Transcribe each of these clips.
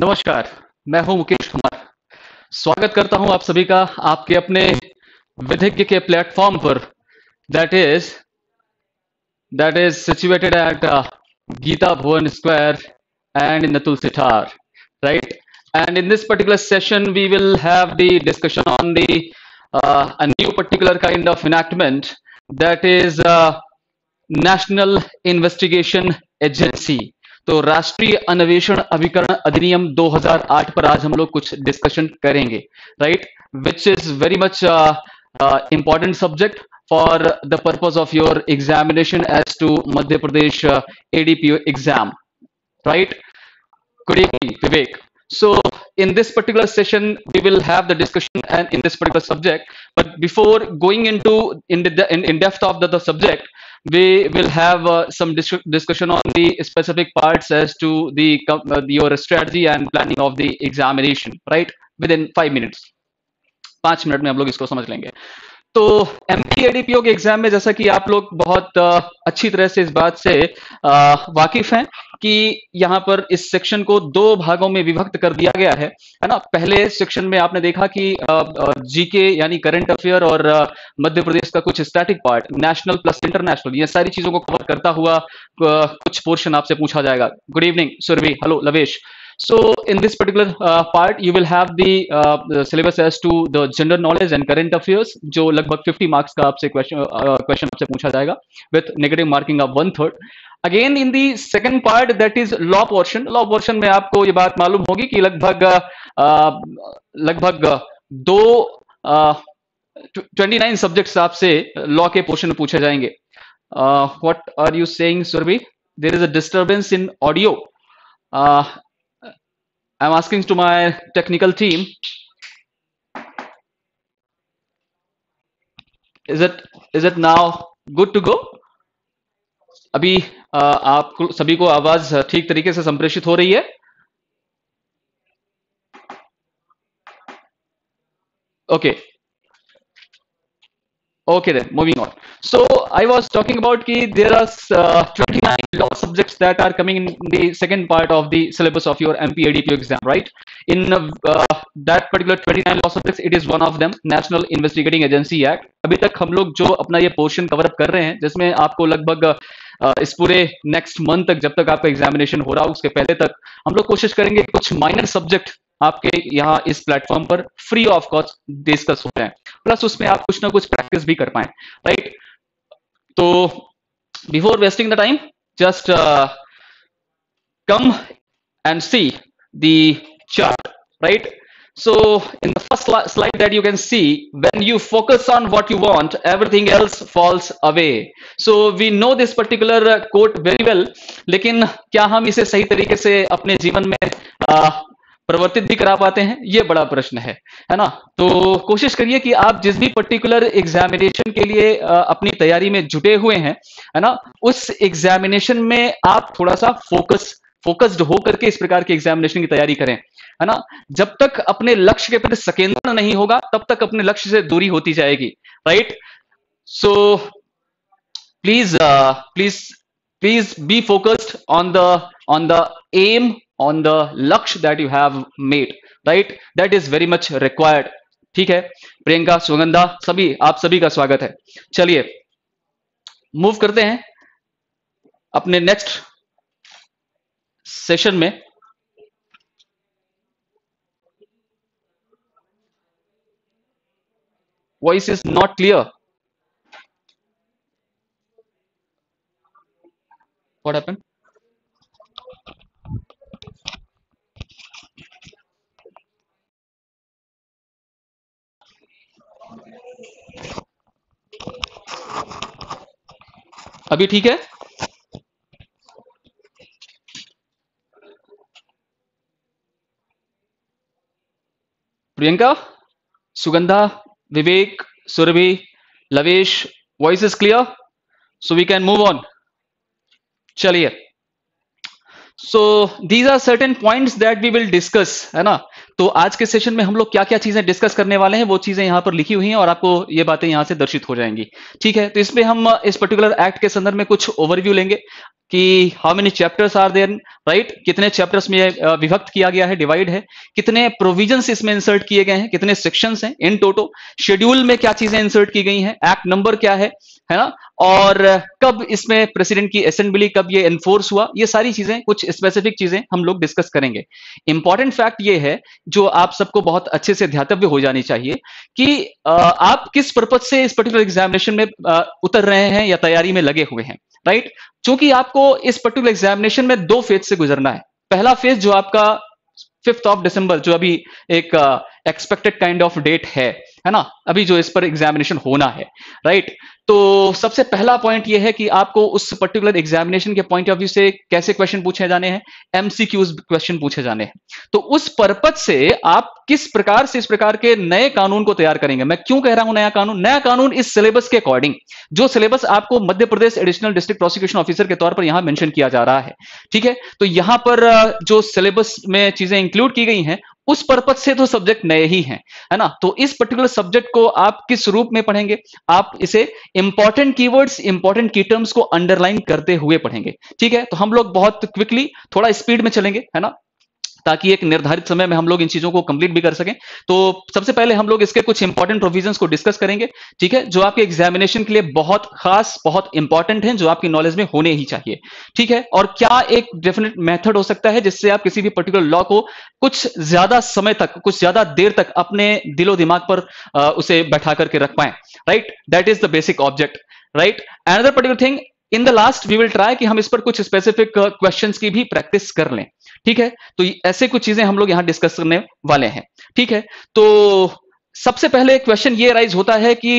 नमस्कार, मैं हूं मुकेश कुमार। स्वागत करता हूं आप सभी का आपके अपने विधिज्ञ के प्लेटफॉर्म पर that is situated at Gita Bhuvan Square and in the Tulsi Tower, right? And in this particular session, we will have the discussion on the a new particular kind of enactment that is National Investigation Agency. तो राष्ट्रीय अन्वेषण अभिकरण अधिनियम 2008 पर आज हम लोग कुछ डिस्कशन करेंगे, right? Which is very much important subject for the purpose of your examination as to Madhya Pradesh ADPO exam, right? Good evening, Vivek. So in this particular session, we will have the discussion and in this particular subject. But before going into in depth of the subject, we will have some discussion on the specific parts as to the your strategy and planning of the examination, right? Within 5 minutes. 5 minute में हम लोग इसको समझ लेंगे। तो एमपीएडीपीओ के exam में जैसा कि आप लोग बहुत अच्छी तरह से इस बात से वाकिफ हैं कि यहाँ पर इस सेक्शन को दो भागों में विभक्त कर दिया गया है ना। पहले सेक्शन में आपने देखा कि जीके यानी करंट अफेयर और मध्य प्रदेश का कुछ static part, national plus international, ये सारी चीजों को कवर करता हुआ कुछ पोर्शन आपसे पूछा जाएगा। Good evening Surabhi, hello Lavesh. So in this particular part, you will have the syllabus as to the general knowledge and current affairs, जो लगभग 50 marks का आपसे question आपसे पूछा जाएगा with negative marking of 1/3. Again in the second part, that is law portion. Law portion में आपको ये बात मालूम होगी कि लगभग 29 सब्जेक्ट्स आपसे लॉ के पोर्शन में पूछे जाएंगे। What are you saying, Surabhi? There is a disturbance in audio. I'm asking to my technical team. Is it now good to go? अभी आप सभी को आवाज ठीक तरीके से संप्रेषित हो रही है? Okay then, moving on. So I was talking about कि there are 29 law subjects that are coming in the second part of the syllabus of your MPADPO exam, right? In that particular 29 law subjects, it is one of them, National Investigating Agency Act. अभी तक हम लोग जो अपना ये portion cover up कर रहे हैं, जिसमें आपको लगभग इस पूरे नेक्स्ट मंथ तक, जब तक आपका एग्जामिनेशन हो रहा हो उसके पहले तक, हम लोग कोशिश करेंगे कुछ माइनर सब्जेक्ट आपके यहाँ इस प्लेटफॉर्म पर फ्री ऑफ कॉस्ट डिस्कस हो रहे हैं, प्लस उसमें आप कुछ ना कुछ प्रैक्टिस भी कर पाए, राइट? तो before wasting the time, just come and see the chart, right? So in the first slide that you can see, when you focus on what you want, everything else falls away. So we know this particular quote very well, लेकिन क्या हम इसे सही तरीके से अपने जीवन में प्रवर्तित भी करा पाते हैं, ये बड़ा प्रश्न है ना? तो कोशिश करिए कि आप जिस भी पर्टिकुलर एग्जामिनेशन के लिए अपनी तैयारी में जुटे हुए हैं, है ना, उस एग्जामिनेशन में आप थोड़ा सा फोकस्ड होकर के इस प्रकार के एग्जामिनेशन की तैयारी करें, है ना? जब तक अपने लक्ष्य के प्रति संकेंद्रण नहीं होगा, तब तक अपने लक्ष्य से दूरी होती जाएगी, right? So please be focused on the aim, on the लक्ष्य that you have made, right? That is very much required. ठीक है, प्रियंका, सुगंधा, सभी आप सभी का स्वागत है। चलिए मूव करते हैं अपने नेक्स्ट सेशन में। Voice is not clear. What happened? अभी ठीक है? Priyanka, Sugandha, Vivek, Surabhi, Lavesh, voice is clear? So we can move on. चलिए, so these are certain points that we will discuss, है ना? तो आज के सेशन में हम लोग क्या क्या चीजें डिस्कस करने वाले हैं, वो चीजें यहां पर लिखी हुई हैं और आपको ये बातें यहां से दर्शित हो जाएंगी, ठीक है? तो इसमें हम इस पर्टिकुलर एक्ट के संदर्भ में कुछ ओवरव्यू लेंगे। कि how many chapters are there, right, कितने चैप्टर्स में विभक्त किया गया है, डिवाइड है, कितने प्रोविजंस इसमें इंसर्ट किए गए हैं, कितने सेक्शंस हैं इन टोटो, शेड्यूल में क्या चीजें इंसर्ट की गई हैं, एक्ट नंबर क्या है ना, और कब इसमें प्रेसिडेंट की असेंबली, कब ये एनफोर्स हुआ, ये सारी चीजें, कुछ स्पेसिफिक चीजें हम लोग डिस्कस करेंगे। इंपॉर्टेंट फैक्ट ये है जो आप सबको बहुत अच्छे से ध्यातव्य हो जानी चाहिए कि आप किस पर्पज से इस पर्टिकुलर एग्जामिनेशन में उतर रहे हैं या तैयारी में लगे हुए हैं, राइट। क्योंकि आपको इस पर्टिकुलर एग्जामिनेशन में 2 फेज से गुजरना है। पहला फेज जो आपका 5th ऑफ दिसंबर, जो अभी एक एक्सपेक्टेड काइंड ऑफ डेट है ना, अभी जो इस पर एग्जामिनेशन होना है, राइट। तो सबसे पहला पॉइंट यह है कि आपको उस पर्टिकुलर एग्जामिनेशन के पॉइंट ऑफ व्यू से कैसे क्वेश्चन पूछे जाने हैं, एमसीक्यूज क्वेश्चन पूछे जाने हैं। तो उस पर्पज से आप किस प्रकार से इस प्रकार के नए कानून को तैयार करेंगे। मैं क्यों कह रहा हूं नया कानून? नया कानून इस सिलेबस के अकॉर्डिंग, जो सिलेबस आपको Madhya Pradesh additional district prosecution officer के तौर पर यहां मेंशन किया जा रहा है, ठीक है। तो यहां पर जो सिलेबस में चीजें इंक्लूड की गई हैं, उस पर्पज से तो सब्जेक्ट नए ही हैं, है ना। तो इस पर्टिकुलर सब्जेक्ट को आप किस रूप में पढ़ेंगे, आप इसे important keywords, important key terms को अंडरलाइन करते हुए पढ़ेंगे, ठीक है। तो हम लोग बहुत क्विकली, थोड़ा स्पीड में चलेंगे, है ना, ताकि एक निर्धारित समय में हम लोग इन चीजों को कंप्लीट भी कर सकें। तो सबसे पहले हम लोग इसके कुछ इंपॉर्टेंट प्रोविजंस को डिस्कस करेंगे, ठीक है, जो आपके एग्जामिनेशन के लिए बहुत खास, बहुत इंपॉर्टेंट हैं, जो आपकी नॉलेज में होने ही चाहिए, ठीक है। और क्या एक डेफिनेट मेथड हो सकता है जिससे आप किसी भी पर्टिकुलर लॉ को कुछ ज्यादा समय तक, कुछ ज्यादा देर तक अपने दिलो दिमाग पर उसे बैठा करके रख पाए, right. That is the basic object, right. Another particular thing, in the last we will try कि हम इस पर कुछ स्पेसिफिक क्वेश्चंस की भी प्रैक्टिस कर लें, ठीक है। तो ऐसे कुछ चीजें हम लोग यहां डिस्कस करने वाले हैं, ठीक है। तो सबसे पहले क्वेश्चन ये राइज होता है कि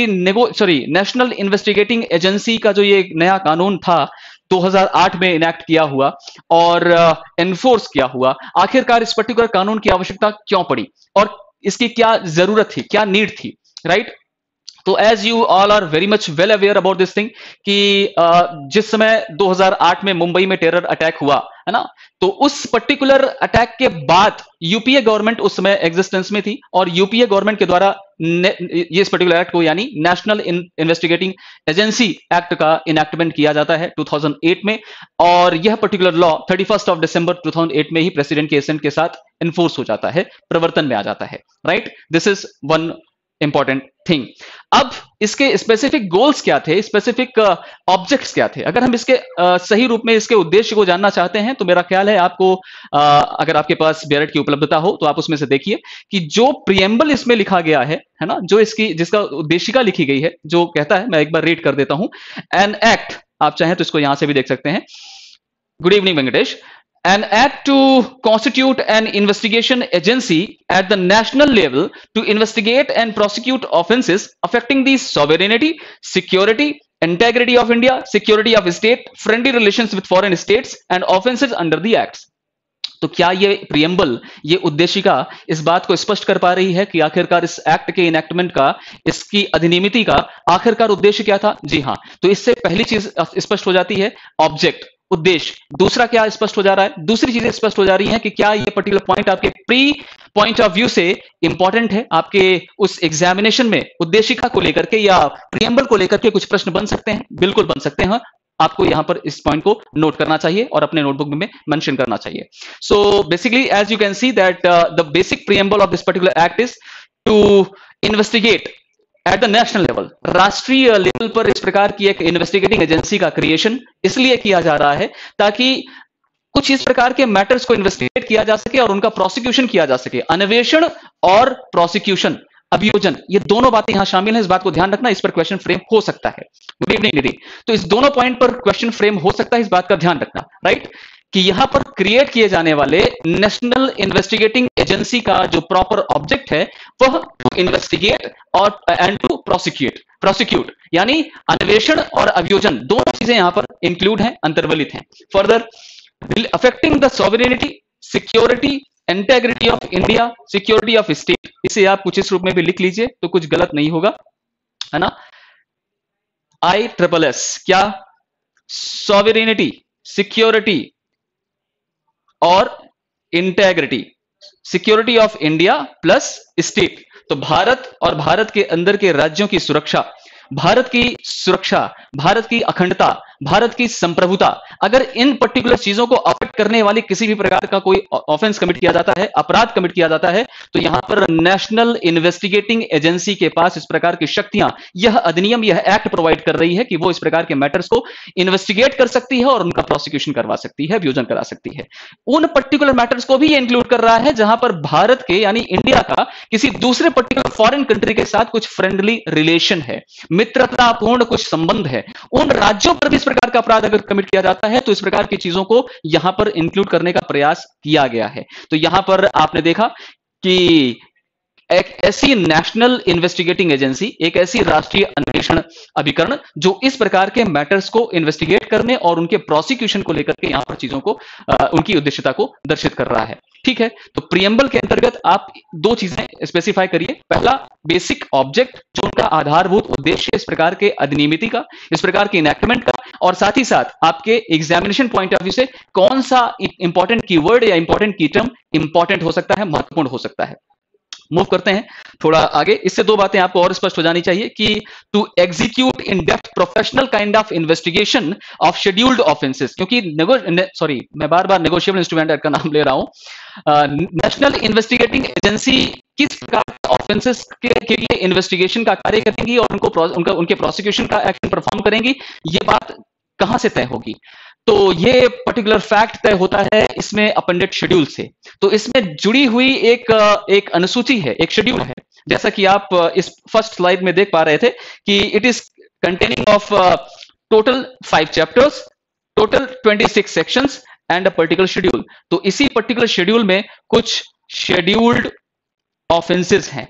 नेशनल इन्वेस्टिगेटिंग एजेंसी का जो ये नया कानून था 2008 में इनेक्ट किया हुआ और एनफोर्स किया हुआ, आखिरकार इस पर्टिकुलर कानून की आवश्यकता क्यों पड़ी और इसकी क्या जरूरत थी, क्या नीड थी, राइट। तो as you all are very much well aware about this thing कि जिस समय 2008 में मुंबई में टेरर अटैक हुआ, है ना, तो उस पर्टिकुलर अटैक के बाद यूपीए गवर्नमेंट उस समय एग्जिस्टेंस में थी और यूपीए गवर्नमेंट के द्वारा ये इस पर्टिकुलर एक्ट को, यानी नेशनल इन्वेस्टिगेटिंग एजेंसी एक्ट का इनेक्टमेंट किया जाता है 2008 में। और यह पर्टिकुलर लॉ 31 ऑफ दिसंबर 2008 में ही प्रेसिडेंट के एसेंट के साथ एनफोर्स हो जाता है, प्रवर्तन में आ जाता है, right. This is one important thing. अब इसके स्पेसिफिक गोल्स क्या थे, स्पेसिफिक ऑब्जेक्ट्स क्या थे? अगर हम इसके सही रूप में इसके उद्देश्य को जानना चाहते हैं तो मेरा ख्याल है आपको, अगर आपके पास बेरेट की उपलब्धता हो तो आप उसमें से देखिए कि जो प्रियम्बल इसमें लिखा गया है ना, जो इसकी जिसका उद्देशिका लिखी गई है, जो कहता है, मैं एक बार रीड कर देता हूं। एन एक्ट, आप चाहें तो इसको यहां से भी देख सकते हैं। Good evening Venkatesh. An act to constitute an investigation agency at the national level to investigate and prosecute offenses affecting the sovereignty, security, integrity of India, security of state, friendly relations with foreign states, and offenses under the acts. तो क्या ये preamble, ये उद्देशिका इस बात को स्पष्ट कर पा रही है कि आखिरकार इस एक्ट के इनेक्टमेंट का, इसकी अधिनियमिति का आखिरकार उद्देश्य क्या था? जी हाँ। तो इससे पहली चीज स्पष्ट हो जाती है, ऑब्जेक्ट, उद्देश्य। दूसरा क्या स्पष्ट हो जा रहा है? दूसरी चीजें स्पष्ट हो जा रही हैं कि क्या ये पर्टिकुलर पॉइंट आपके प्री पॉइंट ऑफ व्यू से इंपॉर्टेंट है, आपके उस एग्जामिनेशन में उद्देशिका को लेकर के या प्रियम्बल को लेकर के कुछ प्रश्न बन सकते हैं? बिल्कुल बन सकते हैं। आपको यहां पर इस पॉइंट को नोट करना चाहिए और अपने नोटबुक में मेंशन करना चाहिए। So basically as you can see that the basic preamble of this particular act is to investigate at the national level, राष्ट्रीय लेवल पर इस प्रकार की एक इन्वेस्टिगेटिंग एजेंसी का क्रिएशन इसलिए किया जा रहा है ताकि कुछ इस प्रकार के मैटर्स को इन्वेस्टिगेट किया जा सके और उनका प्रोसिक्यूशन किया जा सके। अन्वेषण और प्रोसिक्यूशन, अभियोजन, ये दोनों बातें यहां शामिल हैं। इस बात को ध्यान रखना, इस पर क्वेश्चन फ्रेम हो सकता है। Good evening Nidhi. तो इस दोनों पॉइंट पर क्वेश्चन फ्रेम हो सकता है, इस बात का ध्यान रखना, राइट, कि यहां पर क्रिएट किए जाने वाले नेशनल इन्वेस्टिगेटिंग एजेंसी का जो प्रॉपर ऑब्जेक्ट है वह टू इन्वेस्टिगेट और एंड टू प्रोसिक्यूट, यानी अन्वेषण और अभियोजन, दोनों चीजें यहां पर इंक्लूड हैं, अंतर्वलित हैं। Further, affecting the sovereignty, security, integrity of India, security of state, इसे आप कुछ इस रूप में भी लिख लीजिए तो कुछ गलत नहीं होगा, है ना। ISSS क्या? सॉवरेनिटी, सिक्योरिटी और integrity, security of India plus state. तो भारत और भारत के अंदर के राज्यों की सुरक्षा भारत की सुरक्षा, भारत की अखंडता, भारत की संप्रभुता, अगर इन पर्टिकुलर चीजों को अफेक्ट करने वाली किसी भी प्रकार का कोई ऑफेंस कमिट किया जाता है, अपराध कमिट किया जाता है, तो यहां पर नेशनल इन्वेस्टिगेटिंग एजेंसी के पास इस प्रकार की शक्तियां, यह अधिनियम, यह एक्ट प्रोवाइड कर रही है कि वो इस प्रकार के मैटर्स को इन्वेस्टिगेट कर सकती है और उनका प्रोसिक्यूशन करवा सकती है, अभियोजन करा सकती है। उन पर्टिकुलर मैटर्स को भी ये इंक्लूड कर रहा है जहां पर भारत के यानी इंडिया का किसी दूसरे पर्टिकुलर फॉरेन कंट्री के साथ कुछ फ्रेंडली रिलेशन है, मित्रतापूर्ण कुछ संबंध है। उन राज्यों पर भी इस प्रकार का अपराध अगर कमिट किया जाता है तो इस प्रकार की चीजों को यहां पर इंक्लूड करने का प्रयास किया गया है। तो यहां पर आपने देखा कि एक ऐसी नेशनल इन्वेस्टिगेटिंग एजेंसी, एक ऐसी राष्ट्रीय अन्वेषण अभिकरण जो इस प्रकार के मैटर्स को इन्वेस्टिगेट करने और उनके प्रोसिक्यूशन को लेकर के यहां पर चीजों को उनकी उद्देश्यता को दर्शित कर रहा है। ठीक है, तो प्रियम्बल के अंतर्गत आप दो चीजें स्पेसिफाई करिए। पहला, बेसिक ऑब्जेक्ट, जो उनका आधारभूत उद्देश्य इस प्रकार के अधिनियमिति का, इस प्रकार के इनैक्टमेंट का, और साथ ही साथ आपके एग्जामिनेशन पॉइंट ऑफ व्यू से कौन सा इंपॉर्टेंट कीवर्ड या इंपॉर्टेंट की टर्म इंपॉर्टेंट हो सकता है, महत्वपूर्ण हो सकता है। मूव करते हैं थोड़ा आगे। इससे दो बातें आपको और स्पष्ट हो जानी चाहिए कि to execute in depth professional kind of investigation of scheduled offences, क्योंकि सॉरी मैं बार बार नेगोशिएबल इंस्ट्रूमेंट एक्ट का नाम ले रहा हूं। नेशनल इन्वेस्टिगेटिंग एजेंसी किस प्रकार ऑफेंसेस के लिए इन्वेस्टिगेशन का कार्य करेंगी और उनके प्रोसिक्यूशन का एक्शन परफॉर्म करेंगी, ये बात कहां से तय होगी? तो ये पर्टिकुलर फैक्ट तय होता है इसमें अपेंडेड शेड्यूल से। तो इसमें जुड़ी हुई एक अनुसूची है, एक शेड्यूल है, जैसा कि आप इस फर्स्ट स्लाइड में देख पा रहे थे कि it is containing of total 5 chapters, total 26 sections and a particular schedule. तो इसी पर्टिकुलर शेड्यूल में कुछ शेड्यूल्ड ऑफेंसेस हैं।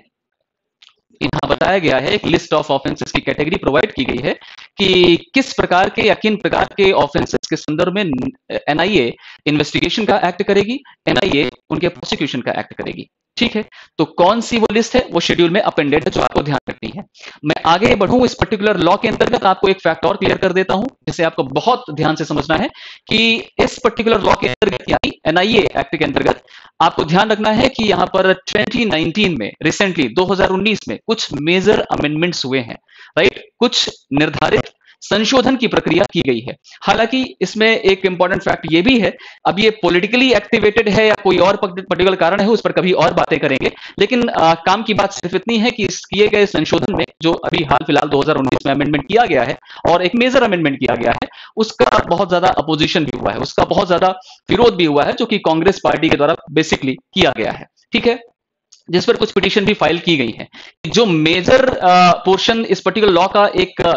यहां बताया गया है, एक लिस्ट ऑफ ऑफेंसेस की कैटेगरी प्रोवाइड की गई है कि किस प्रकार के या किन प्रकार के ऑफेंसेस के संदर्भ में एनआईए इन्वेस्टिगेशन का एक्ट करेगी, एनआईए उनके प्रोसिक्यूशन का एक्ट करेगी। ठीक है, तो कौन सी वो लिस्ट है, वो शेड्यूल में अपेंडेड है, जो आपको ध्यान रखनी है। मैं आगे बढ़ूं इस पर्टिकुलर लॉ के अंतर्गत आपको एक फैक्ट और क्लियर कर देता हूं, जिसे आपको बहुत ध्यान से समझना है कि इस पर्टिकुलर लॉ के अंतर्गत यानी एनआईए एक्ट के अंतर्गत आपको ध्यान रखना है कि यहां पर 2019 में, रिसेंटली 2019 में कुछ मेजर अमेंडमेंट्स हुए हैं, राइट। कुछ निर्धारित संशोधन की प्रक्रिया की गई है। हालांकि इसमें एक इंपॉर्टेंट फैक्ट ये भी है, अब ये पॉलिटिकली एक्टिवेटेड है या कोई और पर्टिकुलर कारण है, उस पर कभी और बातें करेंगे, लेकिन काम की बात सिर्फ इतनी है कि इस किए गए संशोधन में जो अभी हाल फिलहाल 2019 में अमेंडमेंट किया गया है और एक मेजर अमेंडमेंट किया गया है, उसका बहुत ज्यादा अपोजिशन भी हुआ है, उसका बहुत ज्यादा विरोध भी हुआ है, जो कि कांग्रेस पार्टी के द्वारा बेसिकली किया गया है। ठीक है, जिस पर कुछ पिटीशन भी फाइल की गई है। जो मेजर पोर्शन इस पर्टिकुलर लॉ का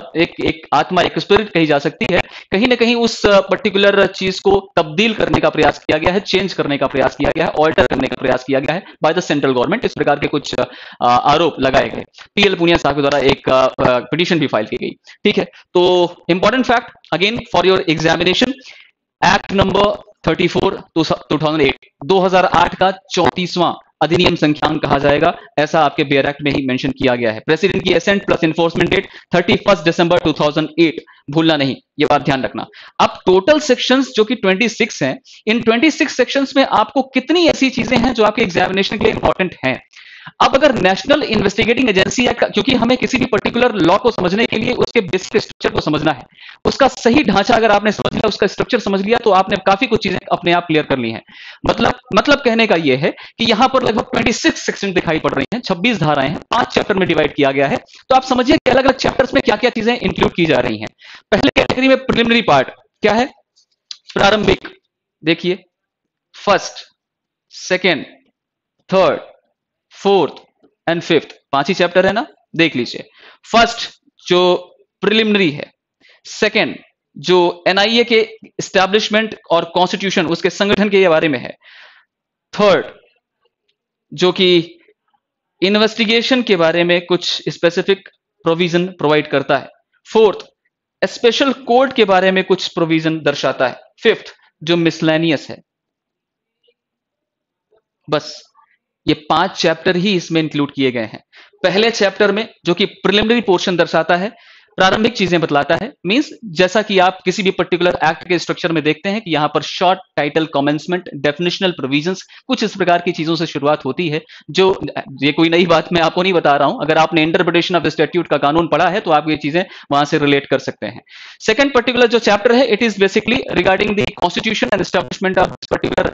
एक आत्मा, एक स्पिरिट कही जा सकती है, कहीं ना कहीं उस पर्टिकुलर चीज को तब्दील करने का प्रयास किया गया है, चेंज करने का प्रयास किया गया है, ऑल्टर करने का प्रयास किया गया है बाय द सेंट्रल गवर्नमेंट। इस प्रकार के कुछ आरोप लगाए गए, पीएल पूनिया साहब के द्वारा एक पिटीशन भी फाइल की गई। ठीक है, तो important fact again for your examination, act number 34 2008 2008 का 34वां अधिनियम संख्यान कहा जाएगा, ऐसा आपके बेयर एक्ट में ही मेंशन किया गया है। प्रेसिडेंट की एसेंट प्लस इन्फोर्समेंट डेट 31 दिसंबर 2008, भूलना नहीं, ये बात ध्यान रखना। अब टोटल सेक्शंस जो कि 26 हैं, इन 26 सेक्शंस में आपको कितनी ऐसी चीजें हैं जो आपके एग्जामिनेशन के लिए इंपॉर्टेंट हैं। अब अगर नेशनल इन्वेस्टिगेटिंग एजेंसी एक्ट, क्योंकि हमें किसी भी पर्टिकुलर लॉ को समझने के लिए उसके बेसिक स्ट्रक्चर को समझना है, उसका सही ढांचा अगर आपने समझ लिया, उसका स्ट्रक्चर समझ लिया, तो आपने काफी कुछ चीजें अपने आप क्लियर कर ली हैं। मतलब कहने का यह है कि यहां पर लगभग 26 सेक्शन दिखाई पड़ रही हैं, 26 धाराएं हैं, 5 चैप्टर में डिवाइड किया गया है। तो आप समझिए कि अलग अलग चैप्टर्स में क्या क्या चीजें इंक्लूड की जा रही हैं। पहले कैटेगरी में प्रिलिमिनरी पार्ट क्या है, प्रारंभिक। देखिए, first, second, third, fourth and fifth, 5 ही चैप्टर है ना, देख लीजिए। फर्स्ट जो प्रिलिमिनरी है, सेकेंड जो एनआईए के एस्टैब्लिशमेंट और कॉन्स्टिट्यूशन, उसके संगठन के बारे में है, थर्ड जो कि इन्वेस्टिगेशन के बारे में कुछ स्पेसिफिक प्रोविजन प्रोवाइड करता है, फोर्थ स्पेशल कोड के बारे में कुछ प्रोविजन दर्शाता है, फिफ्थ जो मिसलेनियस है। बस ये 5 चैप्टर ही इसमें इंक्लूड किए गए हैं। पहले चैप्टर में जो कि प्रिलिमिनरी पोर्शन दर्शाता है, प्रारंभिक चीजें बतलाता है। मींस जैसा कि आप किसी भी पर्टिकुलर एक्ट के स्ट्रक्चर में देखते हैं कि यहां पर short title, commencement, definitional provisions, कुछ इस प्रकार की चीजों से शुरुआत होती है। जो ये कोई नई बात मैं आपको नहीं बता रहा हूं, अगर आपने इंटरप्रिटेशन ऑफ स्टैट्यूट का कानून पढ़ा है तो आप ये चीजें वहां से रिलेट कर सकते हैं। सेकंड पर्टिकुलर जो चैप्टर है, it is basically regarding the constitution and establishment of particular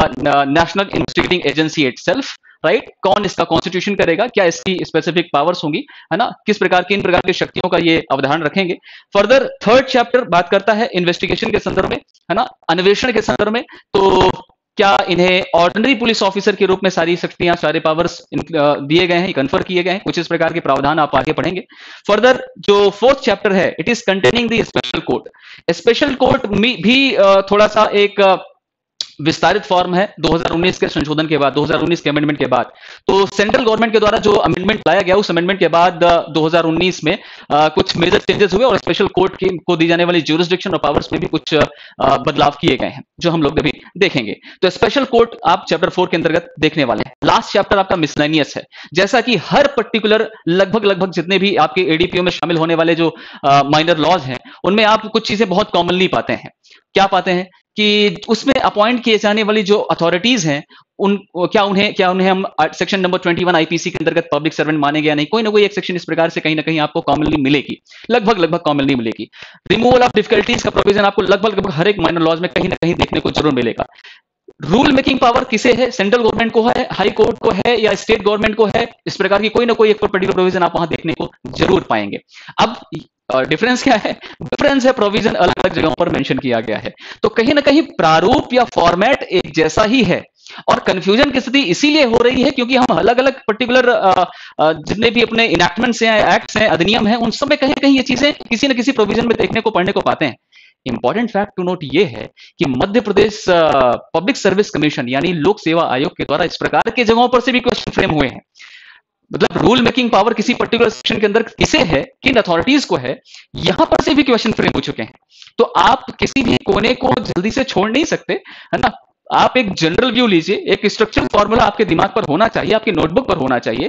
national investigating agency itself. Right, कौन इसका कॉन्स्टिट्यूशन करेगा, क्या इसकी स्पेसिफिक पावर्स होंगी, है ना, किस प्रकार की इन प्रकार की शक्तियों का ये अवधारण रखेंगे। फर्दर थर्ड चैप्टर बात करता है इन्वेस्टिगेशन के संदर्भ में, है ना, अन्वेषण के संदर्भ में। तो क्या इन्हें ऑर्डिनरी पुलिस ऑफिसर के रूप में सारी शक्तियां, सारे पावर्स दिए गए हैं, कन्फर किए गए हैं, कुछ इस प्रकार के प्रावधान आप आगे पढ़ेंगे। फर्दर जो फोर्थ चैप्टर है, it is containing the special court. Special court भी थोड़ा सा एक विस्तारित फॉर्म है 2019 के संशोधन के बाद, 2019 के अमेंडमेंट के बाद। तो सेंट्रल गवर्नमेंट के द्वारा जो अमेंडमेंट लाया गया, उस अमेंडमेंट के बाद 2019 में कुछ मेजर चेंजेस हुए और स्पेशल कोर्ट को दी जाने वाली ज्यूरिसडिक्शन और पावर्स में भी कुछ बदलाव किए गए हैं, जो हम लोग अभी देखेंगे। तो स्पेशल कोर्ट आप चैप्टर 4 के अंतर्गत देखने वाले हैं। लास्ट चैप्टर आपका मिसलेनियस है। जैसा कि हर पर्टिकुलर लगभग जितने भी आपके एडीपीओ में शामिल होने वाले जो माइनर लॉज हैं, उनमें आप कुछ चीजें बहुत कॉमनली पाते हैं। क्या पाते हैं कि उसमें अपॉइंट किए जाने वाली जो अथॉरिटीज हैं, क्या उन्हें हम सेक्शन नंबर 21 आईपीसी के अंतर्गत पब्लिक सर्वेंट मानेंगे या नहीं। कोई ना कोई एक सेक्शन इस प्रकार से कहीं ना कहीं आपको कॉमनली मिलेगी, लगभग कॉमनली मिलेगी। रिमूवल ऑफ डिफिकल्टीज का प्रोविजन आपको लगभग हर एक माइनर लॉज में कहीं ना कहीं देखने को जरूर मिलेगा। रूल मेकिंग पावर किसे है, सेंट्रल गवर्नमेंट को है, हाई कोर्ट को है, या स्टेट गवर्नमेंट को है। इस प्रकार की कोई ना कोई एक पर्टिकुलर प्रोविजन आप वहां देखने को जरूर पाएंगे। अब डिफरेंस क्या है? डिफरेंस है प्रोविजन अलग अलग जगहों पर मेंशन किया गया है। तो कहीं ना कहीं प्रारूप या फॉर्मेट एक जैसा ही है, और कंफ्यूजन की स्थिति इसीलिए हो रही है क्योंकि हम अलग अलग पर्टिकुलर जितने भी अपने इनैक्टमेंट्स हैं, एक्ट्स हैं, अधिनियम हैं, उन सब में कहीं कहीं ये चीजें किसी न किसी प्रोविजन में देखने को, पढ़ने को पाते हैं। इंपॉर्टेंट फैक्ट टू नोट ये है कि Madhya Pradesh public service commission यानी लोक सेवा आयोग के द्वारा इस प्रकार के जगहों पर से भी क्वेश्चन फ्रेम हुए हैं। मतलब रूल मेकिंग पावर किसी पर्टिकुलर सेक्शन के अंदर किसे है, किन अथॉरिटीज को है, यहां पर से भी क्वेश्चन फ्रेम हो चुके हैं। तो आप किसी भी कोने को जल्दी से छोड़ नहीं सकते, है ना। आप एक जनरल व्यू लीजिए, एक स्ट्रक्चरल फॉर्मूला आपके दिमाग पर होना चाहिए, आपकी नोटबुक पर होना चाहिए।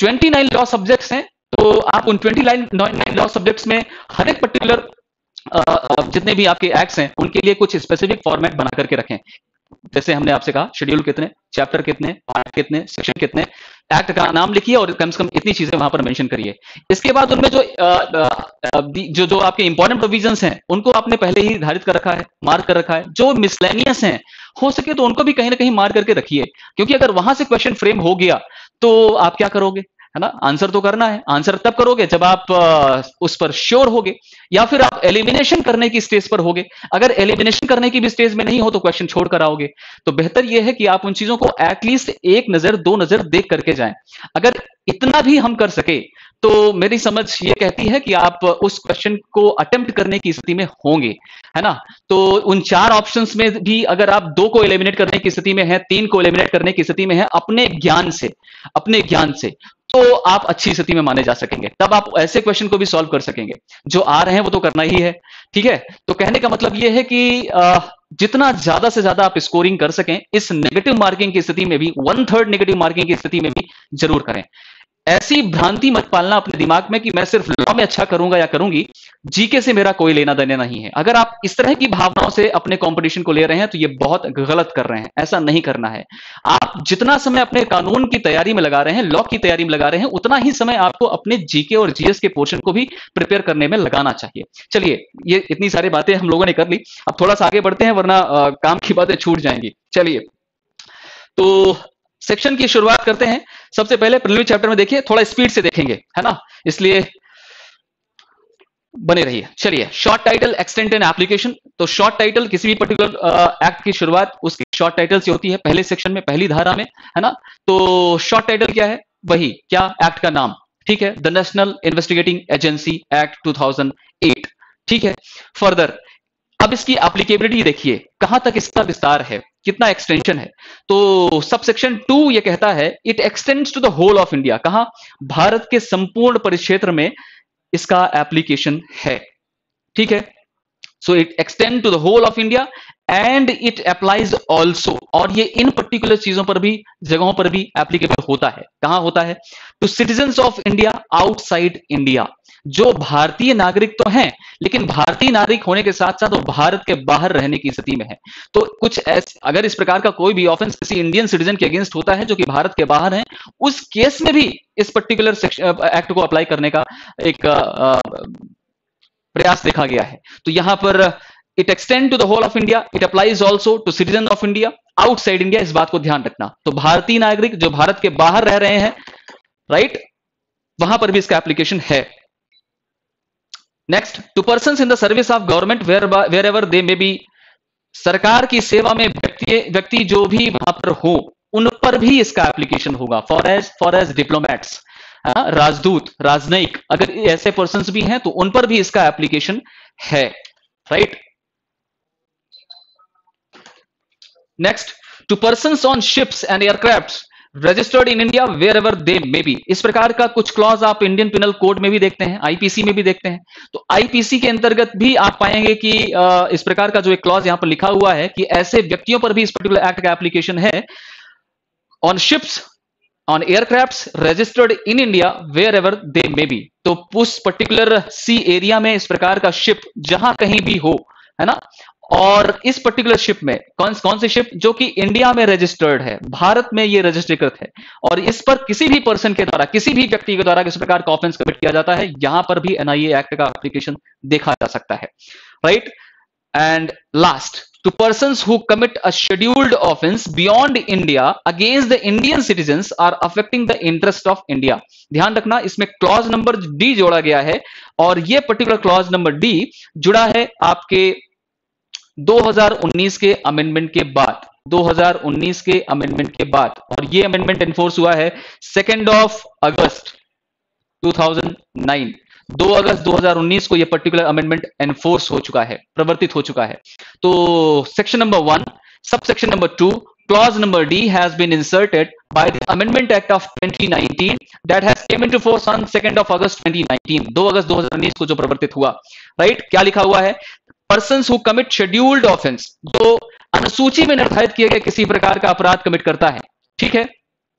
29 लॉ सब्जेक्ट्स हैं, तो आप उन 29 लॉ सब्जेक्ट्स में हर एक पर्टिकुलर जितने भी आपके एक्ट्स हैं उनके लिए कुछ स्पेसिफिक फॉर्मेट बना करके रखें। जैसे हमने आपसे कहा, शेड्यूल कितने, चैप्टर कितने, पार्ट कितने, सेक्शन कितने, एक्ट का नाम लिखिए और कम से कम इतनी चीजें वहां पर मेंशन करिए। इसके बाद उनमें जो आपके इंपॉर्टेंट प्रोविजंस हैं उनको आपने पहले ही निर्धारित कर रखा है, मार्क कर रखा है। जो मिसलेनियस हैं, हो सके तो उनको भी कहीं ना कहीं मार्क करके रखिए, क्योंकि अगर वहां से क्वेश्चन फ्रेम हो गया तो आप क्या करोगे, है ना। आंसर तो करना है, आंसर तब करोगे जब आप उस पर श्योर होगे, या फिर आप एलिमिनेशन करने की स्टेज पर होगे। अगर एलिमिनेशन करने की भी स्टेज में नहीं हो तो क्वेश्चन छोड़ कर आओगे। तो बेहतर यह है कि आप उन चीजों को एटलीस्ट एक नजर, दो नजर देख करके जाएं। अगर इतना भी हम कर सके तो मेरी समझ ये कहती है कि आप उस क्वेश्चन को अटेम्प्ट करने की स्थिति में होंगे, है ना। तो उन 4 ऑप्शंस में भी अगर आप 2 को एलिमिनेट करने की स्थिति में हैं, 3 को एलिमिनेट करने की स्थिति में हैं, अपने ज्ञान से, तो आप अच्छी स्थिति में माने जा सकेंगे। तब आप ऐसे क्वेश्चन को भी सॉल्व कर सकेंगे। जो आ रहे हैं वो तो करना ही है, ठीक है। तो कहने का मतलब ये है कि जितना ज्यादा से ज्यादा आप स्कोरिंग कर सकें इस नेगेटिव मार्किंग की स्थिति में भी, 1/3 नेगेटिव मार्किंग की स्थिति में भी जरूर करें। ऐसी भ्रांति मत पालना अपने दिमाग में कि मैं सिर्फ लॉ में अच्छा करूंगा या करूंगी, जीके से मेरा कोई लेना देना नहीं है। अगर आप इस तरह की भावनाओं से अपने कंपटीशन को ले रहे हैं तो ये बहुत गलत कर रहे हैं, ऐसा नहीं करना है। आप जितना समय अपने कानून की तैयारी में लगा रहे हैं, लॉ की तैयारी में लगा रहे हैं, उतना ही समय आपको अपने जीके और जीएस के पोर्शन को भी प्रिपेयर करने में लगाना चाहिए। चलिए, ये इतनी सारी बातें हम लोगों ने कर ली, अब थोड़ा सा आगे बढ़ते हैं वरना काम की बातें छूट जाएंगी। चलिए, तो सेक्शन की शुरुआत करते हैं। सबसे पहले प्रीलिमिनरी चैप्टर में देखिए, थोड़ा स्पीड से देखेंगे, है ना, इसलिए बने रहिए। चलिए, short title, extent and application. तो शॉर्ट टाइटल किसी भी पर्टिकुलर एक्ट की शुरुआत उसकी शॉर्ट टाइटल से होती है, पहले सेक्शन में, पहली धारा में, है ना। तो शॉर्ट टाइटल क्या है? वही क्या, एक्ट का नाम, ठीक है, the national investigating agency act 2008, ठीक है। फर्दर अब इसकी एप्लीकेबिलिटी देखिए, कहां तक इसका विस्तार है, कितना एक्सटेंशन है। तो सब सेक्शन 2 ये कहता है, it extends to the whole of India. कहां? भारत के संपूर्ण परिक्षेत्र में इसका एप्लीकेशन है, ठीक है। So it extend to the whole of India and it applies also, और ये इन पर्टिकुलर चीजों पर भी, जगहों पर भी एप्लीकेबल होता है। कहां होता है? To citizens of India outside India, जो भारतीय नागरिक तो हैं लेकिन भारतीय नागरिक होने के साथ साथ वो भारत के बाहर रहने की स्थिति में है। तो कुछ ऐसे, अगर इस प्रकार का कोई भी ऑफेंस किसी इंडियन सिटीजन के अगेंस्ट होता है जो कि भारत के बाहर है, उस केस में भी इस पर्टिकुलर एक्ट को अप्लाई करने का एक प्रयास देखा गया है। तो यहां पर it extend to the whole of India, it applies also to citizen of India outside India, इस बात को ध्यान रखना। तो भारतीय नागरिक जो भारत के बाहर रह रहे हैं, राइट, वहां पर भी इसका एप्लीकेशन है। Next, to persons in the service of government wherever they may be, सरकार की सेवा में व्यक्ति जो भी वहां पर हो, उन पर भी इसका एप्लीकेशन होगा। फॉर एज डिप्लोमैट्स, राजदूत, राजनयिक, अगर ऐसे पर्सन्स भी हैं तो उन पर भी इसका एप्लीकेशन है, right. Next, to persons on ships and aircraft registered in India wherever they may be, इस प्रकार का कुछ क्लॉज आप इंडियन पिनल कोड में भी देखते हैं, आईपीसी में भी देखते हैं। तो आईपीसी के अंतर्गत भी आप पाएंगे कि इस प्रकार का जो एक क्लॉज यहां पर लिखा हुआ है कि ऐसे व्यक्तियों पर भी इस पर्टिकुलर एक्ट का एप्लीकेशन है। On ships, on aircrafts registered in India wherever they may be, तो उस पर्टिकुलर सी एरिया में इस प्रकार का शिप जहां कहीं भी हो, है ना, और इस पर्टिकुलर शिप में कौन सी शिप जो कि इंडिया में रजिस्टर्ड है, भारत में ये रजिस्ट्रीकृत है, और इस पर किसी भी पर्सन के द्वारा, किसी भी व्यक्ति के द्वारा किस प्रकार का ऑफेंस कमिट किया जाता है, यहां पर भी एनआईए एक्ट का एप्लीकेशन देखा जा सकता है, right. And last, to persons who commit a scheduled offense beyond India against the Indian citizens are affecting the interest of India। ध्यान रखना, इसमें क्लॉज नंबर डी जोड़ा गया है, और ये पर्टिकुलर क्लॉज नंबर डी जुड़ा है आपके 2019 के अमेंडमेंट के बाद, 2019 के अमेंडमेंट के बाद, और ये अमेंडमेंट एनफोर्स हुआ है 2 अगस्त 2009। 2 अगस्त 2019 को यह पर्टिकुलर अमेंडमेंट एनफोर्स हो चुका है, प्रवर्तित हो चुका है। तो सेक्शन नंबर 1 सब section number 2 clause number D has been inserted by the Amendment Act of 2019 that has came into force on 2 August 2019। 2 अगस्त 2019 को जो प्रवर्तित हुआ, राइट। क्या लिखा हुआ है? persons who commit scheduled offense, जो अनुसूची में निर्धारित किए गए किसी प्रकार का अपराध कमिट करता है, ठीक है,